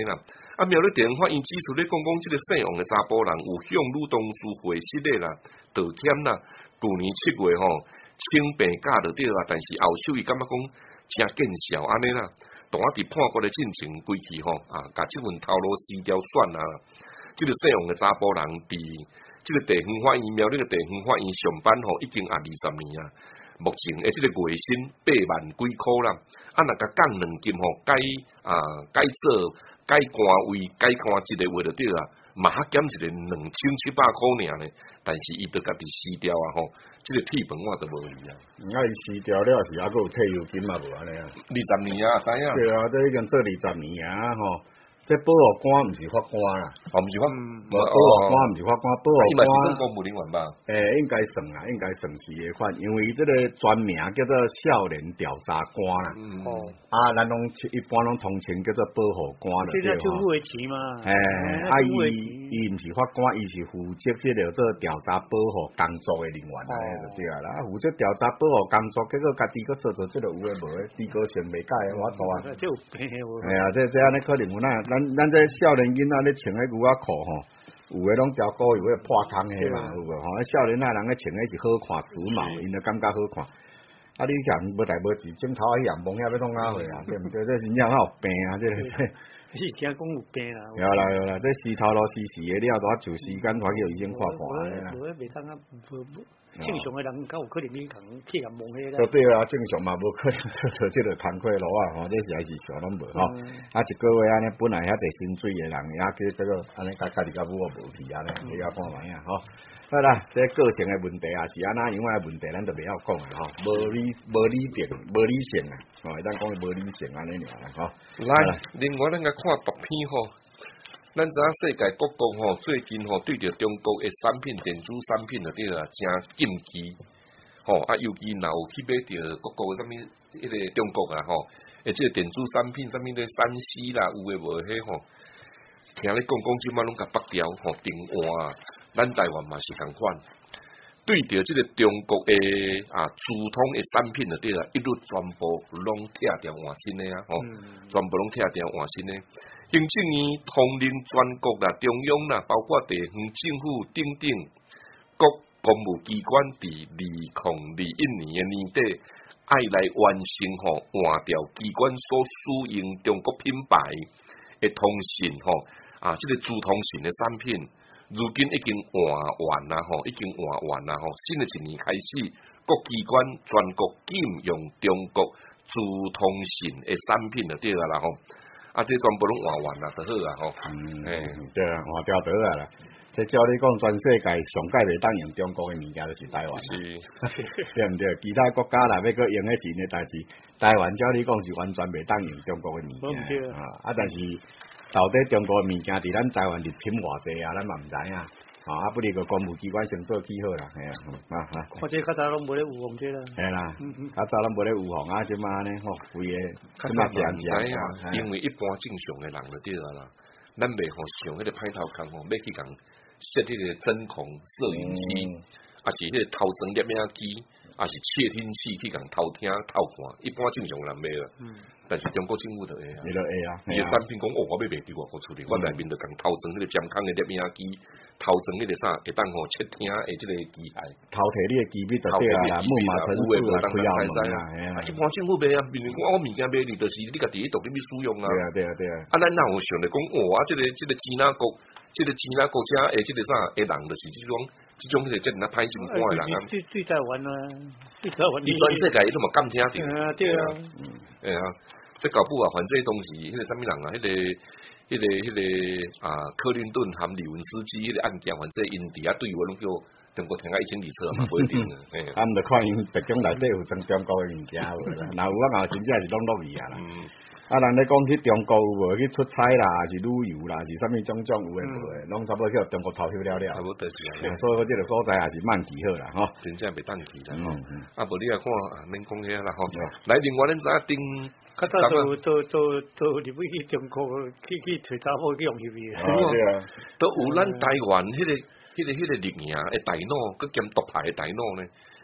啊，苗栗地方法院指出咧，讲即个姓王嘅查甫人有向女同事会失礼啦、盗舔啦。去年7月吼，请病假就对啦，但是后手伊感觉讲真见效安尼啦。当伫判决嘅进程归去吼，甲即份头路撕掉算啦。即个姓王嘅查甫人伫即个地方法院苗栗个地方法院上班吼，已经20年啊。目前即个月薪8万几箍啦，若甲降2金吼，改做改官位改官一个月就对啦，嘛较减一个2700箍尔呢。但是伊著家己撕掉啊吼，即个铁饭碗都无去啊。 伊撕掉了是还佫有退休金嘛无安尼啊 ？20年啊，知影？ 对啊，这已经做20年啊吼。这保护官毋是法官啦， 毋是法， 保护官毋是法官，保护官。 伊嘛是算公务人员吧？ 应该算啦，应该算是个款，因为这个专名叫做少年调查官啦。咱一般拢通称叫做保护官了，对吧？政府的钱嘛。 伊毋是法官，伊是负责即个做调查保护工作的人员安尼就对啦。负责调查保护工作，结果家己佫做即个有诶无诶，地高穿袂改诶，我做啊。 这有病无？ 这安尼可能有哪？咱这少年囡仔咧穿迄牛仔裤吼，有诶拢条裤有诶破空诶嘛，有无？吼，少年仔人咧穿诶是好看时髦，因就感觉好看。你讲无代无志，镜头一样蒙遐要弄哪回啊？对毋对？这真正有病啊！这是真讲有病啦。 有啦，这洗头路洗诶了，多就时间团叫医生看看诶啦。 无袂当啊，正常诶人较有可能去去人蒙迄个。 对啊，正常嘛无可能做即个工课路啊，吼，这是还是想拢无吼。一个月安尼，本来遐侪薪水诶人，也去这个安尼家己甲母无去安尼，你要看卖啊，吼。好啦，这个性诶问题啊，是安那样诶问题，咱就袂晓讲啊，吼，无理性啊，吼，咱讲无理性安尼尔啦，吼。 来，另外咱甲看图片吼。咱知影世界各国吼，最近吼对着中国诶产品、电子产品就对啦，真禁忌吼尤其若有去买着各国诶啥物迄个中国啊吼，即个电子产品啥物咧3C啦，有诶无诶迄吼，听你讲即摆拢甲拔掉吼，电话啊，咱台湾嘛是共款，对着即个中国诶智通诶产品就对啦，一律全部拢拆掉换新诶啊吼，全部拢拆掉换新诶。行政院统领全国啦、中央啦，包括地方政府等等各公务机关，伫2021年诶年底，爱来完成换掉机关所使用中国品牌诶通信即个智通信诶产品，如今已经换完啦已经换完啦新诶一年开始，各机关全国禁用中国智通信诶产品就对啦这全部拢换完啦，就好啊吼。 对啊，换掉得啊啦。这照你讲，全世界上界袂当用中国嘅物件，就是台湾。是，对毋对？其他国家啦，要搁用嘅是呢，但是台湾照你讲是完全袂当用中国嘅物件。但是到底中国嘅物件伫咱台湾入侵偌济啊？咱嘛唔知影。不离个公务机关先做记好啦， 看这较早拢无咧有防这啦。 系啦，较早拢无咧有防即嘛呢吼，规个即嘛正正啊，因为一般正常嘅人就对啦，咱袂像迄个歹头壳要去共设迄个针孔摄影机，是迄个偷装摄影机，是窃听器去共偷听偷看，一般正常人袂啦。但是中国政府就会啊，伊个产品讲我要卖伫外国出去，我内面就共偷装迄个监控嘅摄影机，偷装迄个啥会当窃听诶即个机械， 偷摕你嘅机密就对啦，木马程序啦，开门啦，一般政府卖啊，比如讲我物件卖你，就是你家己独立去使用啊。 对啊。 咱哪有想着讲即个支那国，即个支那国家诶，即个啥诶人，就是即种迄个真那歹心肝诶人啊。 对台湾啊，对台湾。 你全世界伊都嘛敢听着。 对啊。 哎啊。这搞不啊，反正东西，迄个什么人啊，迄个克林顿含李文斯基迄个案件，反正因伫对我拢叫中国听啊1,200册嘛，不一定啊。 他们就看因特种内底有装中国嘅物件无啦，若有啊，真正是拢落去啊啦。人咧讲去中国有无去出差啦，是旅游啦，是啥物种有诶无诶，拢差不多去中国偷休了。 差不多是啊。 所以即个所在也是慢期好啦，吼。 真正袂当去啦，无你来看，免讲遐啦，吼。来，另外咱知影顶。 较早都入去中国去找查某去用入去。 对啊， 都有咱台湾迄个力量诶大脑，佮兼独派诶大脑呢。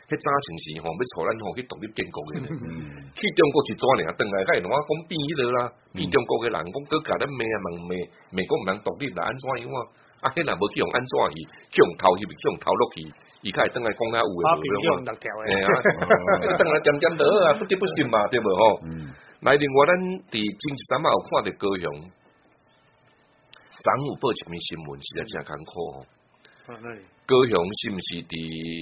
迄早前是吼要帶咱吼去獨立建國嘅咧，去中國一轉爾，轉來佢同我講變迄落啦，變中國嘅人講佮甲咱罵啊問罵講毋通獨立啦，安怎樣啊？啊，迄若無去用安怎去，去用偷翕，去用偷錄去，伊較會轉來講哪有誒無用啊？係啊，轉來點點就好啊，不得不信嘛，對無吼？來另外咱佇前一陣仔有看到高雄。昨有報一篇新聞，實在真艱苦吼。高雄是毋是佇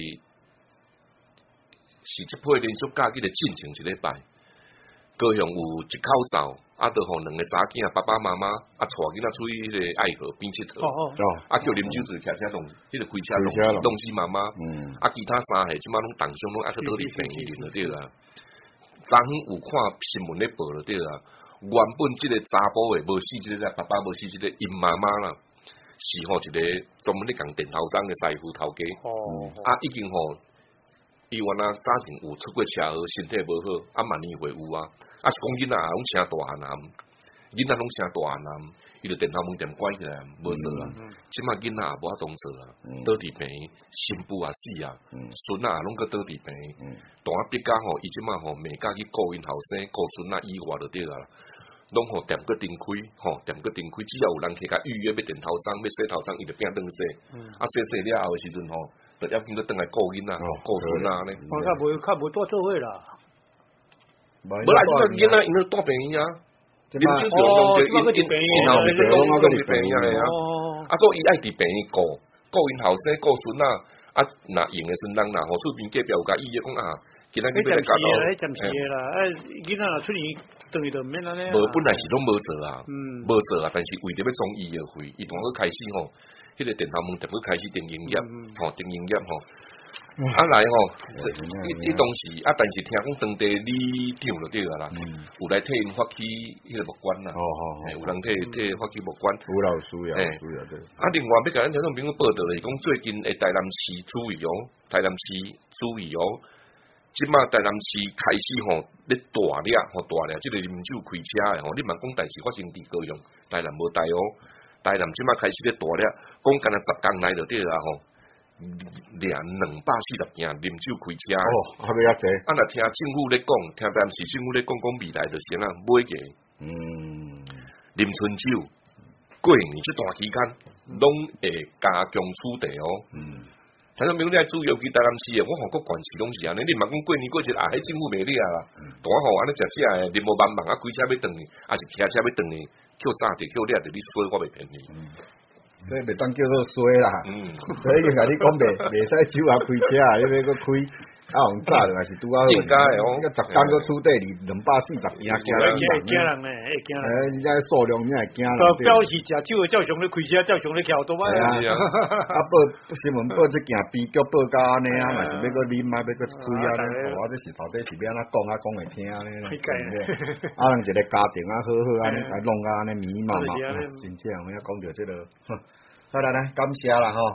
是即批連續假期的進程一禮拜？高雄有一口哨，啊，著互兩個查囝爸爸媽媽啊，帶囡仔出去迄個愛河邊佚佗，啊，叫啉酒醉騎車弄，迄個開車弄死媽媽，啊，其他三個即馬攏重傷，攏啊去倒佇病院就對啦。昨有看新聞咧報就對啦。原本即個查甫誒無死即個爸爸無死即個因媽媽啦，是吼一個專門咧共電頭商嘅師傅頭家，啊已經吼伊原來早前有出過車禍，身體無好，啊萬年會有啊，啊是講囡仔攏請大漢男，囡仔攏請大漢男，伊就電頭門店關起來無做啊，即馬囡仔也無法當做啊，倒佇病，新婦也死啊，孫仔攏個倒佇病，大啊逼甲吼，伊即馬吼未甲去顧因後生，顧孫仔以外就對啦。攏吼店個定開，吼店個定開，只要有人去甲預約要電頭商，要洗頭商，伊就拼轉洗，啊洗了後誒時陣吼，就要經過轉來顧囡仔，顧孫仔呢。 較無多做伙啦， 無啦，即個囡仔因為大病院啊，啉酒就用着因後是講攏是病院嚟啊，啊所以伊愛佇病院顧因後生，顧孫仔，啊若用誒時陣人若吼厝邊隔壁有甲預約講啊。今仔日要來教導， 囡仔若出院，等於就免安尼。 無本來是攏無做啊，無做啊，但是為着要從醫藥費，伊同佢開始吼，迄個電頭門特別開始訂營業，吼訂營業吼，啊來吼，伊當時啊，但是聽講當地里長就對啦，有來替因發起迄個木管啦，有人替發起木管， 有老師啊，對。 啊，另外要甲咱聽眾朋友報道咧，講最近誒台南市注意哦，台南市注意哦。即馬台南市開始吼，咧大掠，即個啉酒開車誒吼，你莫講代志發生佇高雄，台南無代哦，台南即馬開始咧大掠，講干那10天內就對啦吼，掠240件啉酒開車， 還袂遐濟， 啊若聽政府咧講，聽台南市政府咧講未來就先啊買個，啉春酒，過年這段期間，攏會加強處理哦。睇到明你係注意，尤其台南市嘅，我韓國縣市攏是安尼，你莫講過年過節啊，迄政府袂理啊啦，大漢安尼食食誒，啉無茫茫啊，開車要轉去，啊是騎車要轉去，叫早着叫掠着你衰，我袂騙你。 所以袂當叫做衰啦，所以甲你講袂使酒啊開車啊，因為個開啊紅早還是拄啊好。 應該哦， 個10天個處理240件，驚人呢，驚人。 人家數量你係驚人。 表示食酒嘅照常咧開車，照常咧翹多啊。 啊報新聞報即件比較報甲安尼啊，嘛是要個啉啊，要個開啊咧，我這是到底是要安怎講啊，講會聽咧。啊，人一個家庭啊，好好安尼，來弄啊安尼密密麻麻，真正我要講到這個。好啦，感謝啦吼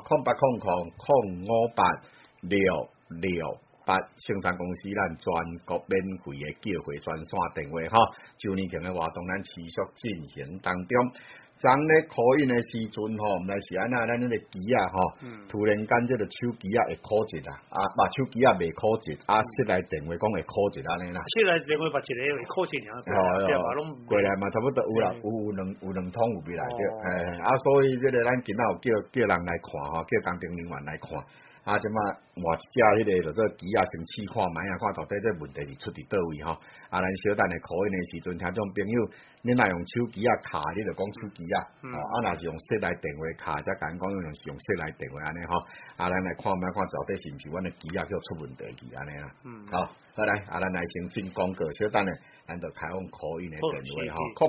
，0800-5868-668生產公司咱全國免費嘅叫貨專線電話吼，周年慶嘅活動咱持續進行當中。昨咧考驗嘅時陣吼，毋知是安那咱迄個機啊吼，突然間即個手機啊會考一啦，啊，手機啊未考一，啊，室內電話講會考一安尼啦。 室內電話捌一個會考一爾， 過來嘛，差不多有啦，有兩通有未來嘅，啊，所以即個咱今仔有叫人來看吼，叫工程人員來看。啊！即馬換一隻迄個就做機啊，先試看覓啊，看到底這問題是出佇倒位吼。啊，咱小等下考驗的時陣，聽種朋友，你若用手機啊卡，你就講手機啊。啊，若是用室內電話卡，則簡講用室內電話安尼吼。啊，咱來看覓看到底是毋是阮的機啊，叫出問題去安尼啦。好，好來，啊，咱來先進廣告，小等下，咱就開放考驗的電話吼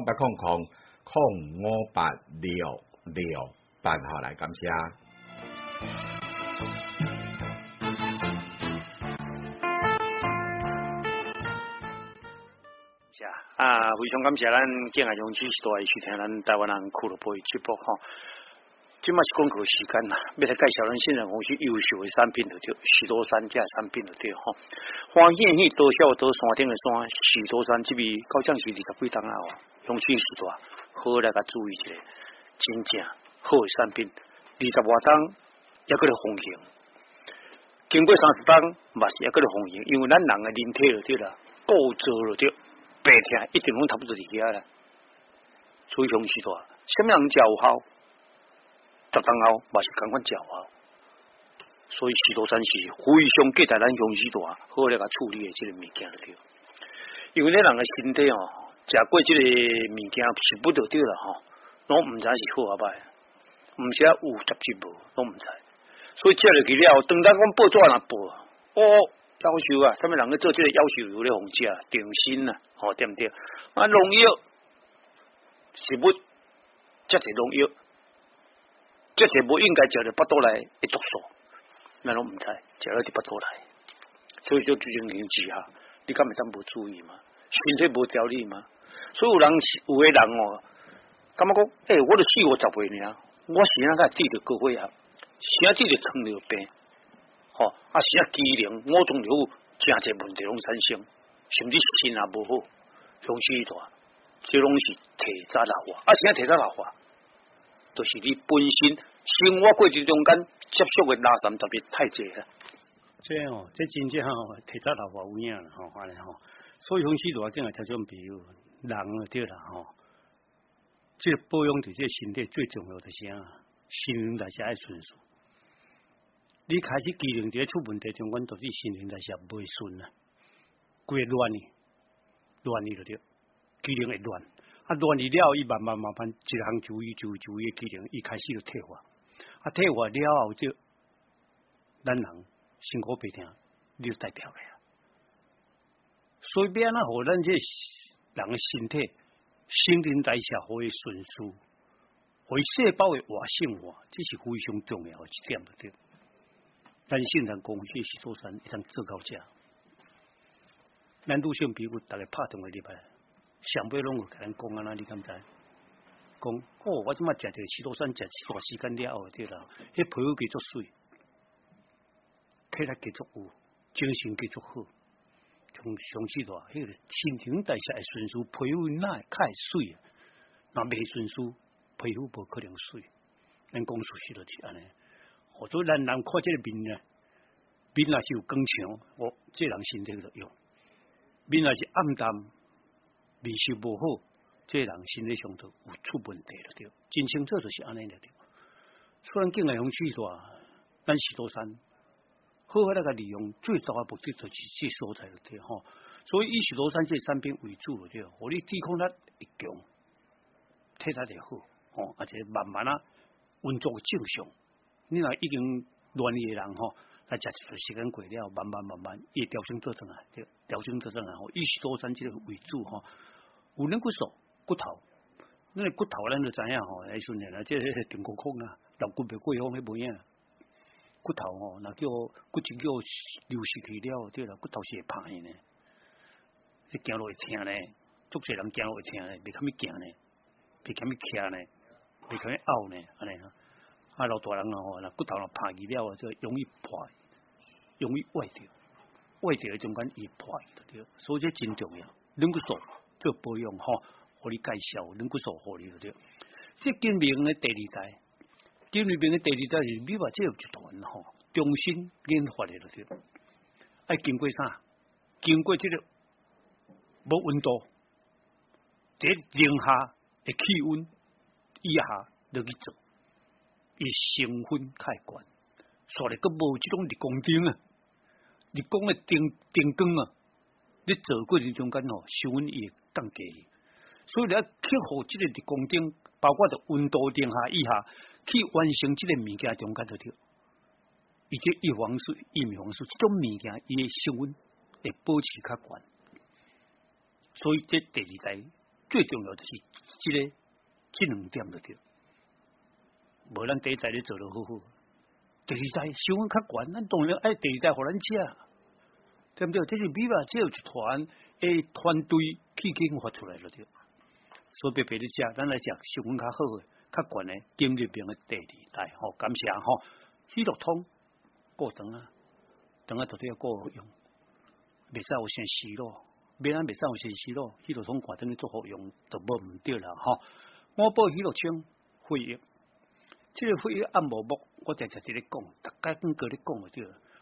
，0800-058-668，好來，感謝。 啊，非常感謝咱敬愛用支持多來收聽咱台灣人俱樂部的節目吼。即嘛是廣告時間啦，要來介紹咱生產公司優秀的產品就對，許多山這產品就對吼。花燕葉多少多山頂的山，許多山這邊高降是20幾檔啊哦，用心許多，好來甲注意一下，真正好的產品，20多檔也擱咧風行。 经过30天，嘛是还搁咧防疫，因为咱人嘅人体就对啦，固造就对，白天一定拢差不多伫遐啦。所以雄狮大，什么人食有效，10天后嘛是共款食有效。所以石头山是非常记在咱雄狮大好来甲处理的这个物件就对。因为咱人嘅身体食过这个物件是不得对啦拢唔知是好啊歹，唔是有十之无，拢唔知。所以食落去了，当咱讲报纸若报，夭寿啊，什么人去做这个夭寿油咧，红食定心啊，对唔对？啊，农药是不这些农药，这些不应该食到腹肚内的毒素，咱拢唔知，食到伫腹肚内，所以就最近研究下，你敢会当无注意嘛？身体无调理嘛？所以有的人感觉讲，我就4、50岁尔，我是那个治着高血压，是啊治着糖尿病，是啊机能5种瘤真侪问题拢产生，甚至心也无好，雄狮大，这拢是体早老化，是啊体早老化，就是你本身生活过程中间接触的垃圾特别太侪啦。这真正体早老化有影啦，安尼所以雄狮大竟然听种比如人对啦这个保养对这个身体最重要的是心灵代谢要顺序。你开始机能在出问题中间，导致心灵代谢袂顺啊，规乱去就对，机能会乱，乱去了，伊慢慢一项注意的机能，伊开始就退化，退化了后就咱人身躯白疼，你就代表了。所以要安怎互咱这人的身体新陈代谢可以顺序，互细胞的活性化，这是非常重要的一点对。咱现在公司石头山一旦做到这，咱女性比如大家拍电话入来，上尾拢会甲咱讲安那，你敢知？讲我即马食着石头山食一段时间了后对啦，迄皮肤继续水，体力继续有，精神继续好。雄狮大，迄个新陈代谢的顺序，皮肤哪会较会水啊？若未顺序，皮肤无可能水。咱讲事实就是安尼。所以咱人看这个面若是有光强，这人身体就用；面若是暗淡，面色无好，这人身体上就有出问题了对。真清楚就是安尼了对。所以咱境内雄狮大，咱石头山。好好那个利用最大的目的就是这所在了对所以以石头山这产品为主了对，互你抵抗力会强，体力就好而且慢慢运作正常。你若已经乱的人来食一段时间过了，慢慢伊调整做转来，对，调整做转来以石头山这个为主有软骨素、骨头，那骨头咱就知影来训练啦，这定骨孔啊，肋骨袂过风迄无影。骨头若叫骨质叫流失去了，对啦，骨头是会歹呢，你行路会疼呢，足侪人行路会疼呢，袂堪去行呢，袂堪去徛呢，袂堪去拗呢，安尼老大人若骨头若歹去了，就容易破，容易歪掉中间易破对，所以这真重要。软骨素做保养互你介绍软骨素互你对。这金明的第二代。金里面的第二代是米话，这有一团重新研发的了对，爱经过啥？经过这个无温度，在零下的气温以下落去做，伊成分太悬，所以佮无这种日光灯啊，日光的灯光啊，你做过程中间成分伊会降低，所以你要克服这个日光灯，包括着温度零下以下。去完成这个物件中间就对，伊这叶黄素、叶黄素这种物件，伊的成分会保持较悬，所以这第二代最重要就是这两点就对。无咱第一代咧做得好好，第二代成分较悬，咱当然爱第二代互咱食，对不对？这是米吧，只有一团团队去研发出来了对。所以别你食，咱来食成分较好的。较悬的金日明的第二代，感谢喜乐通过长到底要过用，袂使有先洗咯，免咱袂使有先洗咯，喜乐通挂等你做好用，就无唔对啦我报喜乐清会议，这个会议按无目，我常常伫咧讲，大家跟个咧讲对，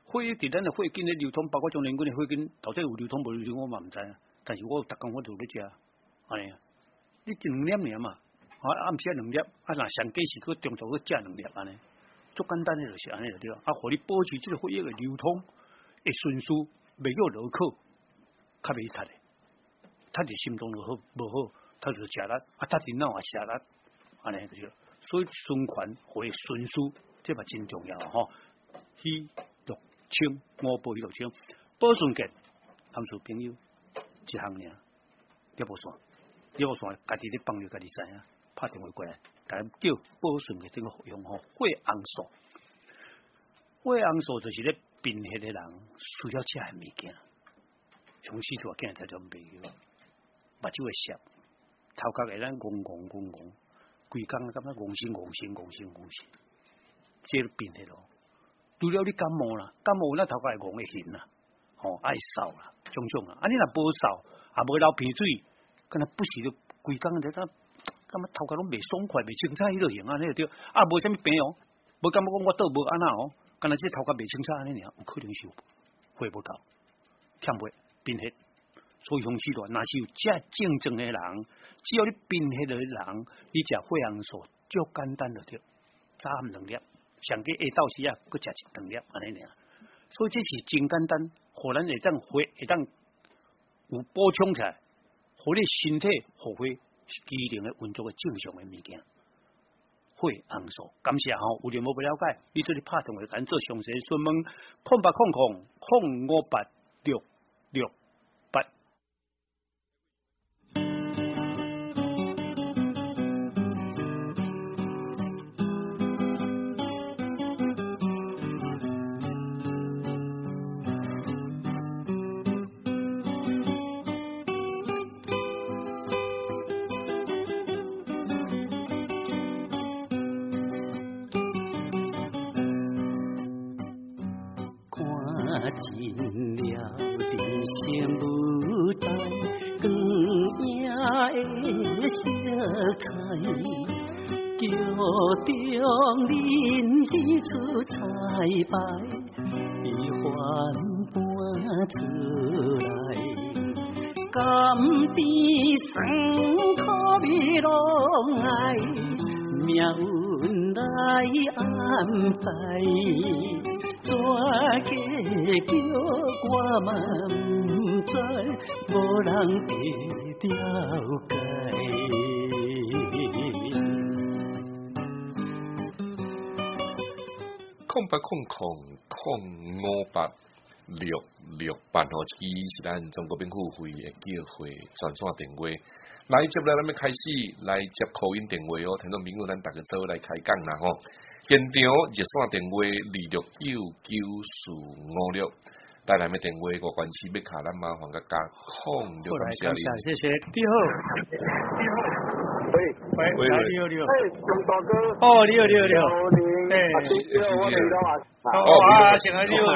血液伫咱的血筋的流通，包括中人群的血筋，到底有流通无流通我嘛唔知啊。但是我逐工我都咧食，安尼啊，你2粒尔嘛，暗时2粒，若上计是去中途去食2粒安尼，足简单的就是安尼就对啊。互你保持这个血液的流通会顺序，袂叫落口，较袂塌的，塌伫心脏就好，无好，塌就食力，塌伫脑也食力，安尼就是。所以循环会顺序，这嘛真重要吼。喜乐清，我保喜乐清，保顺健，他们做朋友一项尔，叶无线，家己咧帮着家己知影，拍电话过来，甲叫保顺健这个服用吼，血红素，血红素就是咧贫血的人需要食的物件，从细条件条条袂晓，目睭会涩，头壳会咱戆。规工感觉戆心，这病的咯。除了你感冒啦，感冒那头壳会戆会痕啦，爱扫啦，种啊。你若无扫，也无流鼻水，敢若不时就规工在感觉头壳拢袂爽快，袂清楚迄落型啊，那个对。无啥物病哦，无感觉讲我倒无安那哦，敢若这头壳袂清楚安尼尔，有可能是血无够，欠血，贫血。所以，从时段，若是有这症状的人，只要你贫血的人，你食血红素足简单就对，早暗2粒，上计下昼时啊，佮食1、2粒安尼尔。所以这是真简单，互咱会当血会当有补充起来，互你身体互血机能的运作的正常的物件。血红素，感谢吼，有任何不了解，你做你拍电话咱做详细询问，0800058668。 进了人生舞台，光影的色彩，桥中人喜出彩排，悲欢搬出来，甘甜酸苦味拢爱，命运来安排。怎结局我嘛不知，无人会了解。 0800058668吼，这是咱中国病妇会的叫会专线电话。来接来，咱要开始来接call in电话哦，听众朋友，咱大家做来开讲啦吼。现场热线电话26999456，带来的电话无关系，要卡咱麻烦个加06，感谢你。 谢谢。你好。 喂， 你好。 钟大哥。 哦，你好。成啊，你好。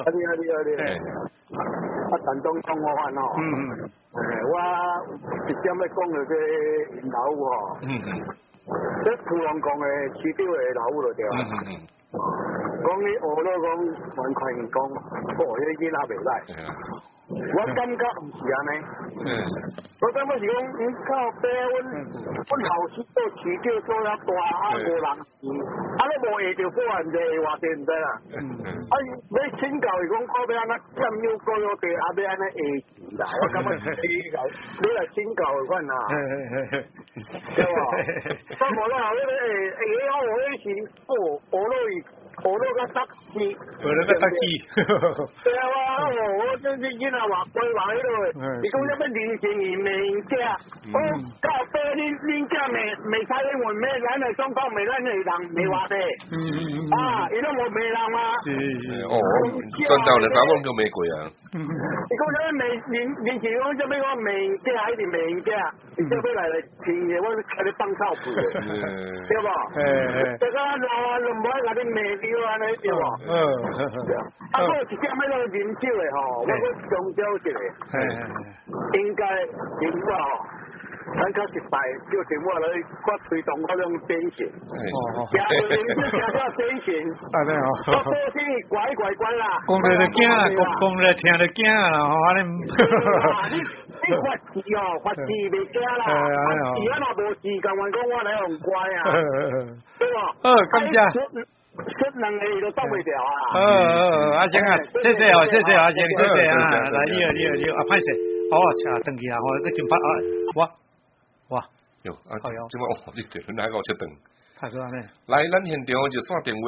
陈总讲我烦哦。我直接要讲到这引导吼。这普通讲的市长的老母就对啦。讲你学了讲，完全讲，迄囡仔袂歹。我感觉唔是安尼。我感觉是讲，靠爸，阮后生做市长做了大，无人钱，你无下着保安地偌济唔知啦。要请教伊讲，靠要安怎占有高有地，要安尼下钱啦。我感觉你来请教的款啦。对吧？我无啦，我咧下我迄时学了个搭机。对啊，我这囡仔话规划迄落，你讲什么人情义美家，我靠爸，恁家未猜英文咩？咱来双方未咱的人未话的。伊拢无美人吗？ 是赚到了3万个玫瑰啊！ 你讲什么人情讲什么讲美家还是美家？你这要来听的，我开你放臭屁的，对不？这个老唔爱甲你美掉安尼对不？我有一点迄个饮酒的吼，我搁强调一个，应该饮酒吼， 咱较实在，叫电话来我推动嗰种典型。行典型。 啊对哦。 我过去乖啦。 讲了就惊啦，讲了听就惊啦，吼，安尼。 你发字哦，发字袂惊啦。发字我若无字，共阮讲我来用乖啊。对无？ 感谢。 说两个都挡袂掉啊！ 阿星啊，谢谢阿星，谢谢啊！来，你好，歹势，好啊，登记啊，我个金发啊，哇， 哟，即摆这电话哪个出顿？ 太多安尼。 来，咱现场就线电话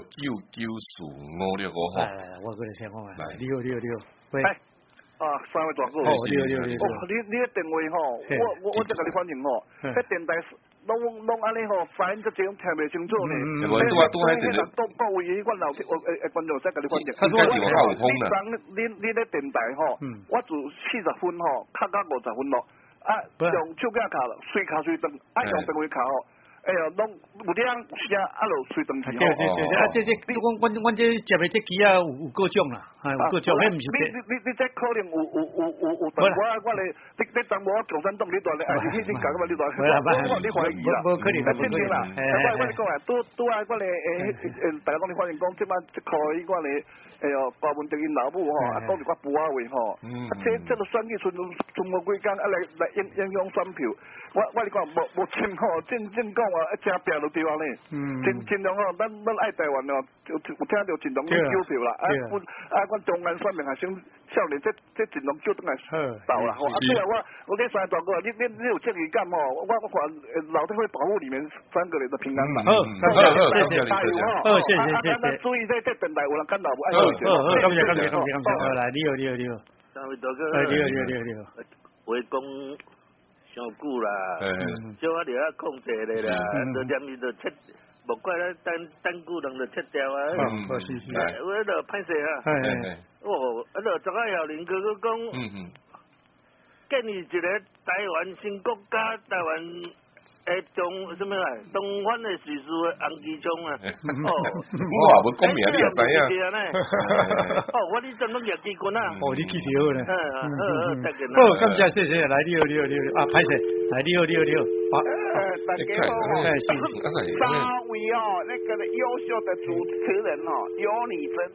2699456565吼。 来，我过来先讲啊。来，你好，喂。 三位大哥。 你好。 你个电话吼，我再甲你反映吼，迄电台。拢安尼吼，反正这种听袂清楚呢。 拄喺电台。 到位迄款老观众再甲你反映。你咧电台吼，我自40分吼，卡到50分咯。用手机卡随卡随登，用电话卡吼。哎呀，拢有两有声，落随登去吼。 对，阮这接的这机啊有各种啦，有各种，迄毋是。 你这可能有淡薄我咧，你淡薄共产党你段咧，你讲个你段，你怀疑啦。 无可能啦。我你讲啊，拄啊，我咧大家讲你发现讲，即摆一箍迄款咧，哎哟，高文德因老母吼，讲一寡补话话吼，这个选举剩无几工，来影响选票。我你讲无真吼，真讲话真拼落地方呢。尽量吼，咱爱台湾哦，有听到尽量去救票啦。阮中原选民还先少年，这尽量救倒来倒啦吼。对啊，我这三大哥，你有正义感吼，我看老天会保护你们3个人的平安嘛。 谢谢。 咱注意这电台有人干扰不？ 感谢。来，你好。 三位大哥。 你好。 话讲。上久啦，少我哋啊控制咧啦，就念伊就切，无怪咱等久人就切掉啊。我迄度歹势啊，迄度昨下校林哥哥讲，建立一个台湾新国家，台湾中什么啊？东方的叙事的红旗中啊！ 我也无讲名，你也知影。 我你真拢业绩军啊！ 你记得好咧。感谢，谢谢。来，你好。歹势，来，你好。 大家好。3位哦，那个优秀的主持人哦，有你真。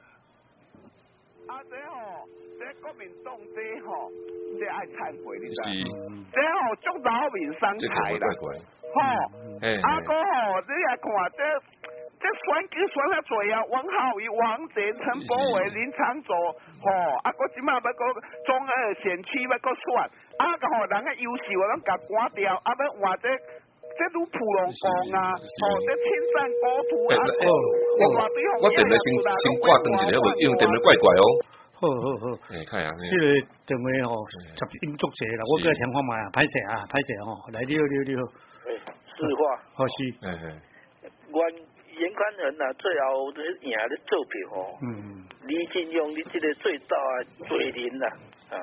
这吼，这国民党这吼。这爱忏悔，你知？这吼足劳民伤财啦，吼！阿哥吼，你来看这选举选了多啊，王浩宇、王杰、陈柏伟、林长佐，吼！阿哥即马要个中二选区要个选，阿个吼人个优秀拢甲赶掉，阿要换这愈普龙宫啊，吼！这青山国土啊， 我电话先挂断一下，因为电话怪怪哦。 好， 看下这个电话吼，十音足济啦，我过来听看卖啊，歹势吼，来你好。 实话， 好是。 阮严宽仁啊，最后赢咧做票吼。李进勇，你这个最大罪人啦，啊。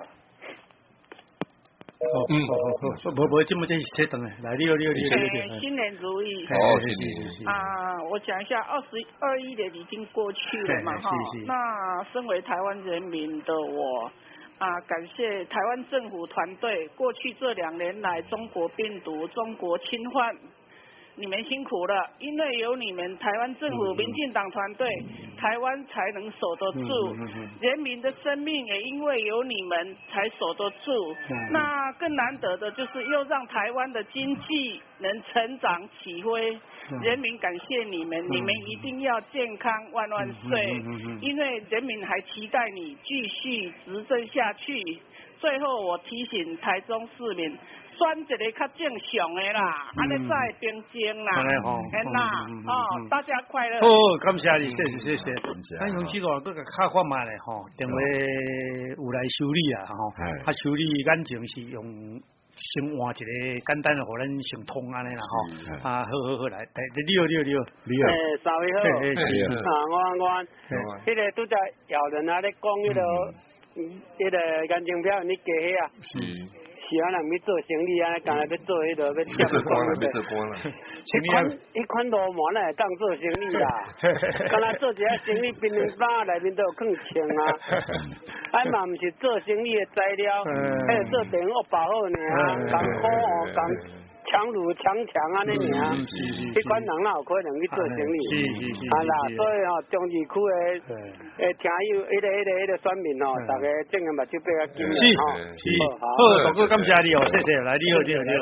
好，无，这么这些等来，来你好。 新年如意。 是。 我讲一下，21年已经过去了嘛，哈。那身为台湾人民的我，感谢台湾政府团队过去这2年来，中国病毒、中国侵犯。你们辛苦了，因为有你们台湾政府、民进党团队，台湾才能守得住。人民的生命也因为有你们才守得住。那更难得的就是又让台湾的经济能成长起飞。人民感谢你们，你们一定要健康万岁，因为人民还期待你继续执政下去。最后我提醒台中市民。选一个较正常的啦，安尼才会平静啦，嘿啦，大家快乐。 好，感谢你，谢谢。咱用这个搁个较看卖咧吼，电话有来修理啊吼，修理眼睛是用先换一个简单的，互咱先通安尼啦吼。好来，你好。 3位好，我，迄个拄则姚人啊咧讲迄个眼睛票，你加迄啊。 人去做生意啊，干来要做迄个要做官啦，要做官啦。 迄款路满来当做生意啦，干来做一下生意，槟榔包内面都有放枪啊，哎嘛毋是做生意的材料，还有做电话保护呢，讲好哦，讲强如强安尼尔，迄款人哪有可能去做生意？啊啦，所以吼，中二区的听友，迄个选民吼，大家正个目睭闭较紧吼。 好，大哥感谢你哦，谢谢，来你好。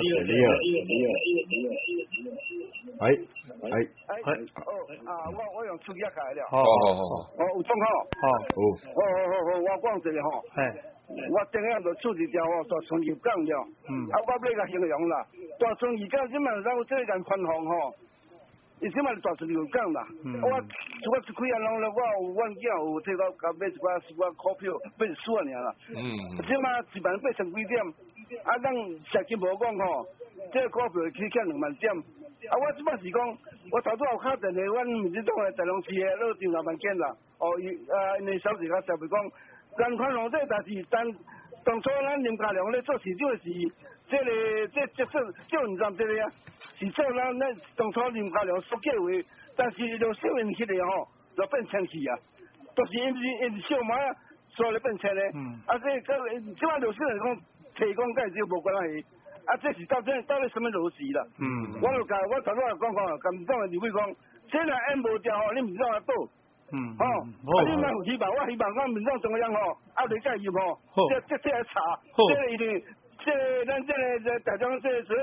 我用手机开了。 好。 有中吼。好，我讲一个吼。我顶下就出一条吼，大川入港了。我要甲形容啦，大川入港即满咱有这个人宽宏吼，伊即满大川入港啦。我一开眼拢了，我有阮囝有摕到甲买一寡股票，买一输尔啦。即满18000几点，咱实际无讲吼，这股票起起2万点。我即摆是讲，我头拄有敲电话，阮民进党的台中市的老张老板见啦。因为小时较特别讲。人宽容这代志，当初咱林佳龙咧做市长的时，这唔知这个啊，是做咱当初林佳龙所计划，但是就小运气咧吼，就变清气啊，都是因是小马啊，所以变清咧。即摆老师来讲，提供介绍无关系，这是到底什么逻辑啦？我头拄讲讲，甲民党的立委讲，这若按无掉吼，你民党来报。你莫有希望，我希望讲民众中央吼，你再入吼，这来查，这一定，咱这个大众这算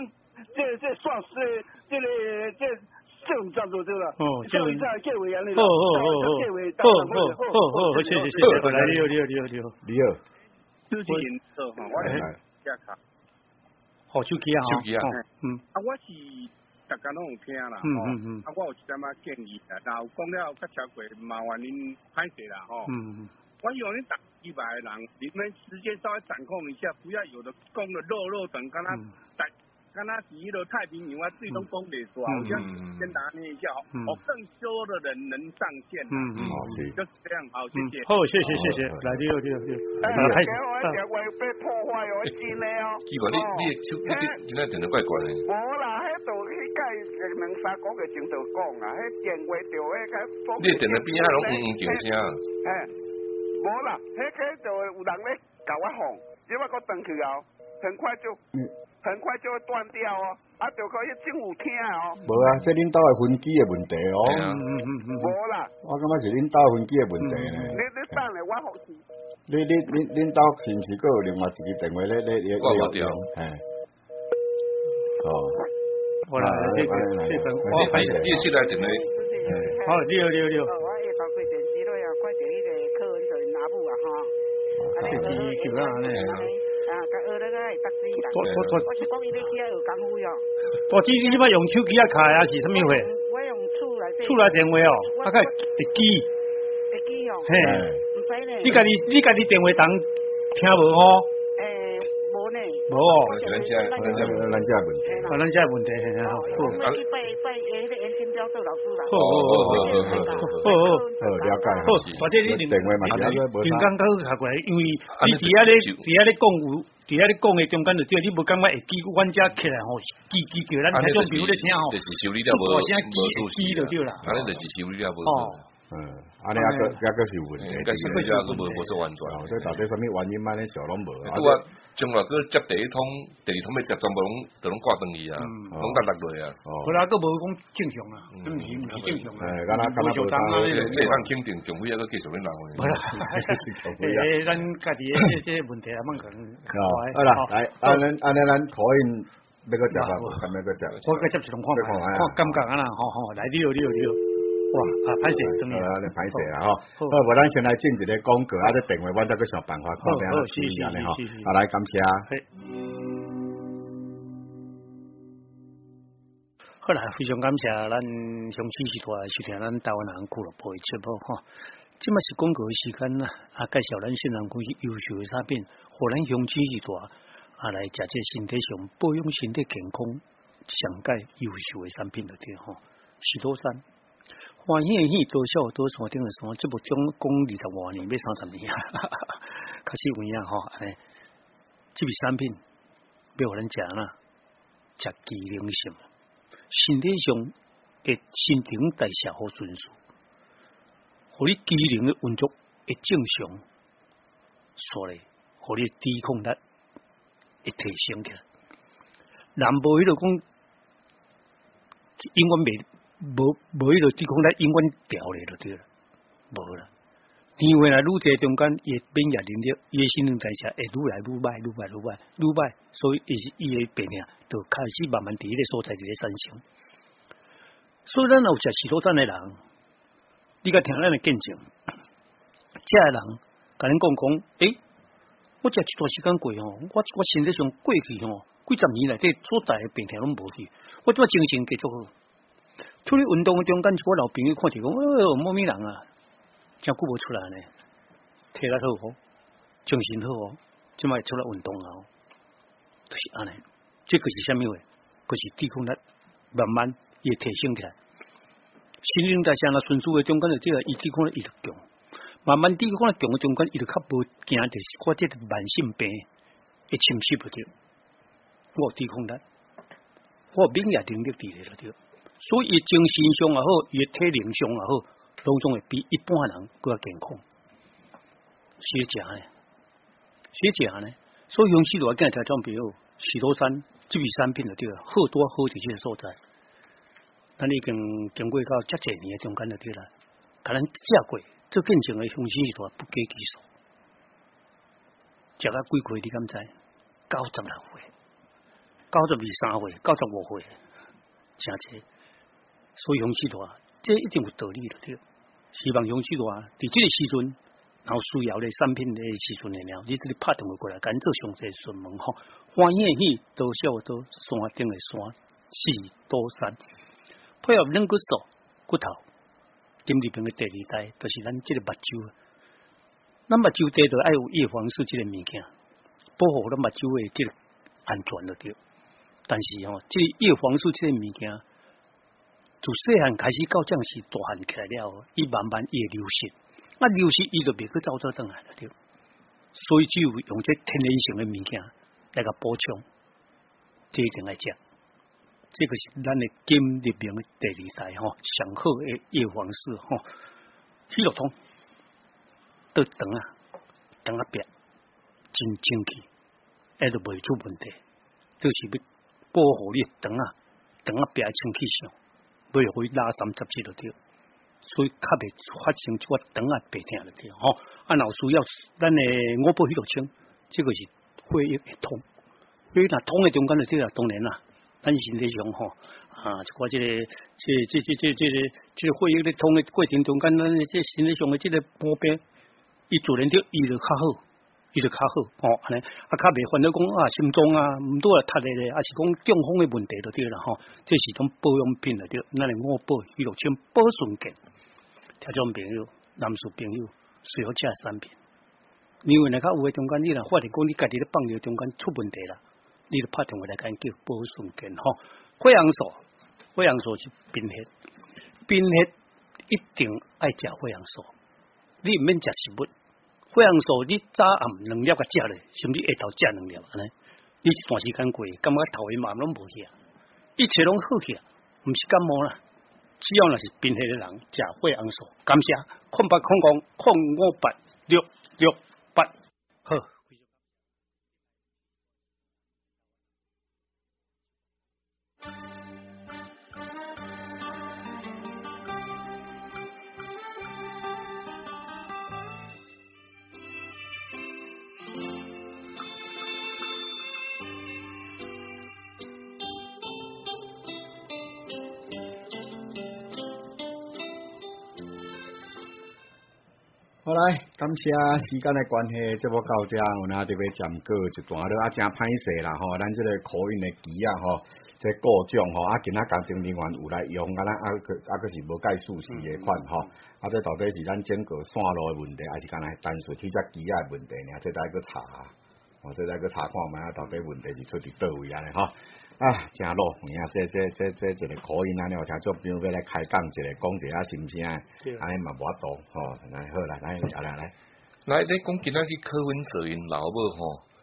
这唔赞助对啦。所以在计划安尼啦。好， 谢谢，来你好。 手机银色哈，我来加卡。 好手机啊！ 我是。大家拢有听啦，我有一点仔建议啦，然后讲了较超过，麻烦恁歹势啦，吼。我希望恁几百个人，你们时间稍微掌控一下，不要有的讲的肉等，敢若是迄个太平洋啊，水拢讲袂出来，我先拿捏一下，更多的人能上线。就是这样，好，谢谢。 好，谢谢，来你好。 开始。我被破坏哦，真的哦。 基本你手今仔电话怪怪的。 无啦，迄度迄届2-3个月前就讲啊，迄电话着迄个。 你电话边仔拢叫声。 无啦，迄个就有人咧甲我放，只不过转去后，很快就会断掉哦，就可以真有听哦。 无啊，这恁兜的分机的问题哦。 无啦， 我感觉是恁兜分机的问题呢。 你等下我好奇。 恁兜是毋是阁有另外一个电话咧挂无掉？ 好啦，这你出来电话。 好，你好。 我下到开电视了呀，快点迄个客人就拿布啊哈。 叫啦呢。 我是讲伊咧去有功夫哟。 大姐，你捌用手机开啊？是什么货？ 我用厝内电话哦，会记。 会记哦。 嘿。 唔使呢。 你家己电话当听无吼？ 无呢。 无哦。 咱家问题。 咱家问题，好。 我去拜迄个严金彪做老师啦。 好， 了解。 好，大姐你电话嘛， 平刚刚下过来，因为你伫遐咧讲有。伫遐咧讲的中间就对，你无感觉会记阮遮起来吼，记叫咱听众朋友咧听吼， 就是修理了无， 我现在记就对啦。 安尼就是修理了无。 安尼还个是有问题， 个修理了个无说完全。 这到底什么原因安尼小拢无？ 拄啊，将来个接第二通要接全部拢挂断去啊，拢搭落落啊。 后来个无讲正常啊，毋是正常啊。 无相当啊， 这项肯定总会个继续咧闹的。 咱家己这问题啊，蛮可能。 好啦，来，安尼咱可以要个接吧，咁要个接。 我个接一种看感觉啊啦，好，来你好。哇，歹势，真诶， 歹势啦吼。好，无咱先来进一个广告，这电话我再去想办法看下处理安尼吼。来，感谢。 好啦，非常感谢咱上次时代收听咱台湾人俱乐部的节目吼。即嘛是广告的时间啦，介绍咱新人公司优秀的产品，互咱乡亲时代来食这身体上保养身体健康上界优秀的产品就对吼。许多山。欢喜的喜，多笑多山顶的山，这部讲20多年，要30年，确实有影吼。这笔产品要互咱食啦，食机灵性，身体上嘅新陈代谢好顺序，互你机灵嘅运作会正常，所以互你抵抗力会提升起来。人无迄个讲，永远无迄个抵抗力永远调咧就对了，无啦。年岁来愈侪中间，伊免疫能力，伊新陈代谢会愈来愈歹，所以伊个病命就开始慢慢伫迄个所在伫咧产生。所以咱有食许多赞的人，你甲听咱的见证，这个人甲恁讲，我食一段时间过吼，我身体上过去吼，几十年来这所在的病痛拢无去，我即摆精神继续好。出去运动的中间，我老朋友看着讲，某咪人啊。真久无出来呢，体力好哦，精神好哦，即摆出来运动啊，就是安尼。这个是啥物话？就是抵抗力慢慢也提升起来。新陈代谢若顺序的中间就这个，伊抵抗力伊就强，慢慢抵抗力强的中间，伊就较无惊着我这个慢性病会侵袭不着。我有抵抗力，我有免疫能力伫咧了着，所以伊精神上也好，伊体能上也好。拢总会比一般人更加健康，是食呢，所以用许多今日条件比如许多山这味产品就对了，好多好伫这个所在，咱已经经过到遮侪年的中间就对了，甲咱食过做见证的雄心是大不计其数，食到几岁你敢知？96岁、92、3岁、95岁，真济，所以雄心大，这一定有道理的对。希望雄许大，伫这个时阵，然后需要的产品的时阵了，你这里拍电话过来，赶做详细询问吼，欢喜喜多少多山顶的山，是多山，配合两骨素骨头，金利平的第二代，就是咱这个目睭，咱目睭底就爱有叶黄素这个物件，保护咱目睭的这个安全就对。但是吼，这个叶黄素这个物件。从细汉开始到这时大汉起来了，伊慢慢伊会流失，流失伊就袂去走倒转来了对。所以只有用这天然性的物件来个补充，这一定爱食。这个是咱的金利平的第二代吼，上好的叶黄素吼，喜乐通倒肠啊白，真清气，那就袂出问题。就是要保护你肠啊白清气上。袂互伊拉三十七就对，所以较袂发生即个肠啊白痛就对吼。若有需要，咱的五宝迄落清，这个是血液会通，血液若通的中间就对啦。当然啦，咱身体上吼一寡这个血液咧通的过程中间，咱这身体上的这个毛病，伊自然就伊就较好。伊就较好安尼较袂烦恼讲心脏毋拄塌咧，是讲中风的问题就对啦吼。这是种保养品就对，咱的五宝娱乐清保顺健，听众朋友、男士朋友需要这产品。因为较有的中间，你若发现讲你家己咧放尿中间出问题啦，你就拍电话来甲因叫保顺健吼。血红素是贫血一定爱食血红素，你毋免食食物。血红素你早暗2粒甲食咧，甚至下昼食2粒安尼，你一段时间过，感觉头晕嘛拢无去啊，一切拢好去啊，毋是感冒啦。只要若是贫血的人食血红素，感谢0800058668好。 好来，感谢时间的关系，这要到这，有哪特别暂过一段落真歹势啦吼，咱这个口音的机吼，这各种吼，今仔工程人员有来用，个是无介舒适的款吼，这到底是咱整个线路的问题，还是干那单纯去只机的问题呢？这再去查，这再去查看卖到底问题是出伫倒位安尼吼。真路，这一个口音安尼，有听众朋友要来开讲一个，讲一下心声，安尼嘛无法度来好啦，来，你讲今仔日课文做因老母吼，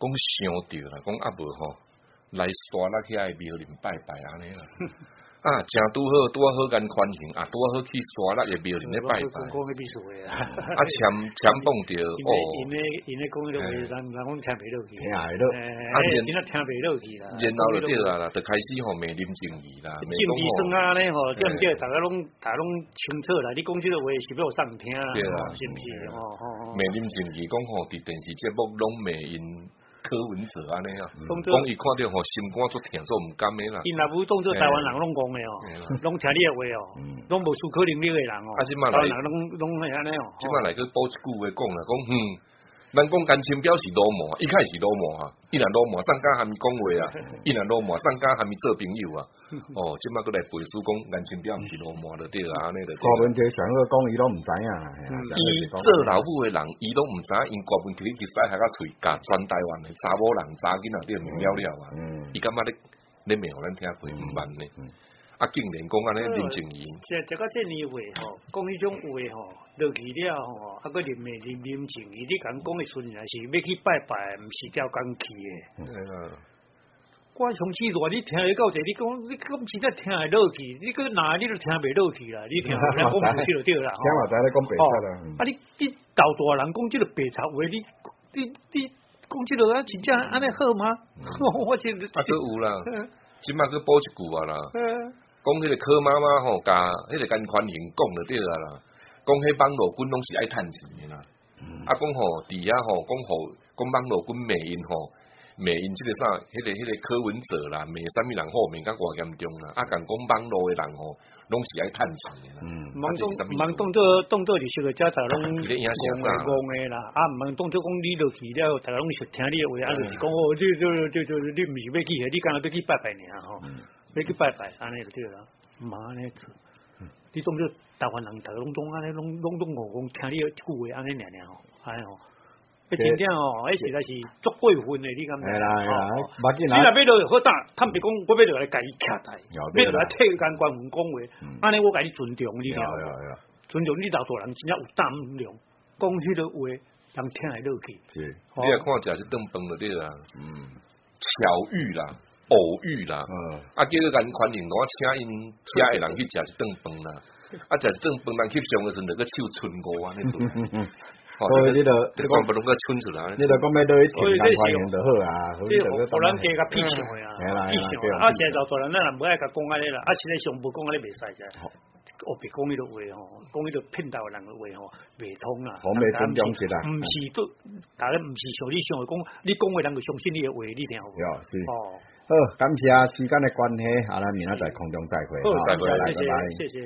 讲想着啦，讲啊无吼来刷啦起来庙林拜拜安尼啦。啊，正拄好间宽刑啊，拄好去刷啦个庙林咧拜拜。啊，签蹦着哦。 因咧讲迄个话，人讲听袂落去。 听袂落。 真正听袂落去啦。 然后就对啦，就开始吼骂林正义啦， 政治算啊咧吼，对毋对？大家拢清楚啦。你讲即个话是要上听啦，是毋是？ 骂林正义讲吼，伫电视节目拢骂因。柯文哲安尼啊，讲伊看到吼心肝足疼，所以毋甘的啦。 因若无当做台湾人拢讲的哦，拢听你的话哦，拢无出可能力的人哦。台湾人拢安尼哦。 即摆来去补一句话讲啦，讲咱讲干青表是罗毛，一开始罗毛啊，伊若罗毛上家还没讲话啊，伊若罗毛上家还没做朋友啊，哦，即摆佫来背书讲干青表毋是罗毛就对啦，安尼就。 郭文杰上个讲伊拢毋知影， 伊做老母的人，伊拢毋知影，因郭文杰去使下个喙，甲全台湾的查某人查囡仔都明了了啊，伊感觉咧骂互咱听过毋捌呢。啊，竟然讲安尼林正义， 这个这年话吼，讲迄种话吼，落去了吼，啊，佫林正义，你敢讲的时阵也是要去拜拜，毋是吊工去的。我从此话你听得到者，你讲真正听会落去，你佫哪你都听袂落去啦，你听人讲出去就对啦。 听话知咧讲白贼啦。 啊，你老大人讲即个白贼话，你讲即个啊，真正安尼好吗？我觉得啊，都有啦，即摆佫补一句啊啦。讲迄个柯妈妈吼，甲迄个甘宽刑讲就对啦。讲迄网络军拢是爱趁钱的啦。啊，讲吼伫遐吼，讲网络军骂因吼，骂因即个啥，迄个柯文哲啦，骂啥物人好，骂甲偌严重啦。啊，共讲网络的人吼，拢是爱趁钱的啦。 忙当做历史个家长拢讲的啦，啊，唔忙当做讲你落去了，大家拢是听你的话，啊，就是讲哦，你毋是要去的，你干那要去拜拜尔吼。要去拜拜，安尼就对啦，唔安尼做。你当做台湾人，大家拢安尼，拢讲听你句话安尼尔吼，安尼吼。真正哦，迄实在是足过分的，你敢？ 系啦， 你若要落好大，坦白讲，我要落来甲伊徛台，要落来替干官员讲话，安尼我甲你尊重你了，尊重你老大人真正有胆量，讲迄个话，人听会落去。 你也看食一顿饭就对啦，巧遇啦。偶遇啦，啊，叫佢咁宽容，我请因家的人去食一顿饭啦，啊，食一顿饭人翕相的时候，就个手春五安尼做， 所以你就全部拢个春出来， 你就讲要落去听干宽容就好啊， 即互咱加个屁相的啊，屁相啊，现在老大人咱唔爱甲讲安尼啦，啊，现在上无讲安尼袂使啫。我别讲迄个话吼，讲迄个骗到人个话吼，袂通啦。 我未尊重起来， 毋是都，大家毋是像你想的讲，你讲话人就相信你的话，你听有？ 是。好，感谢时间的关系，咱明仔载空中再会。 好，再会，谢谢，谢谢。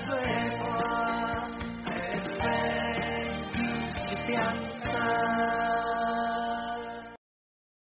两山。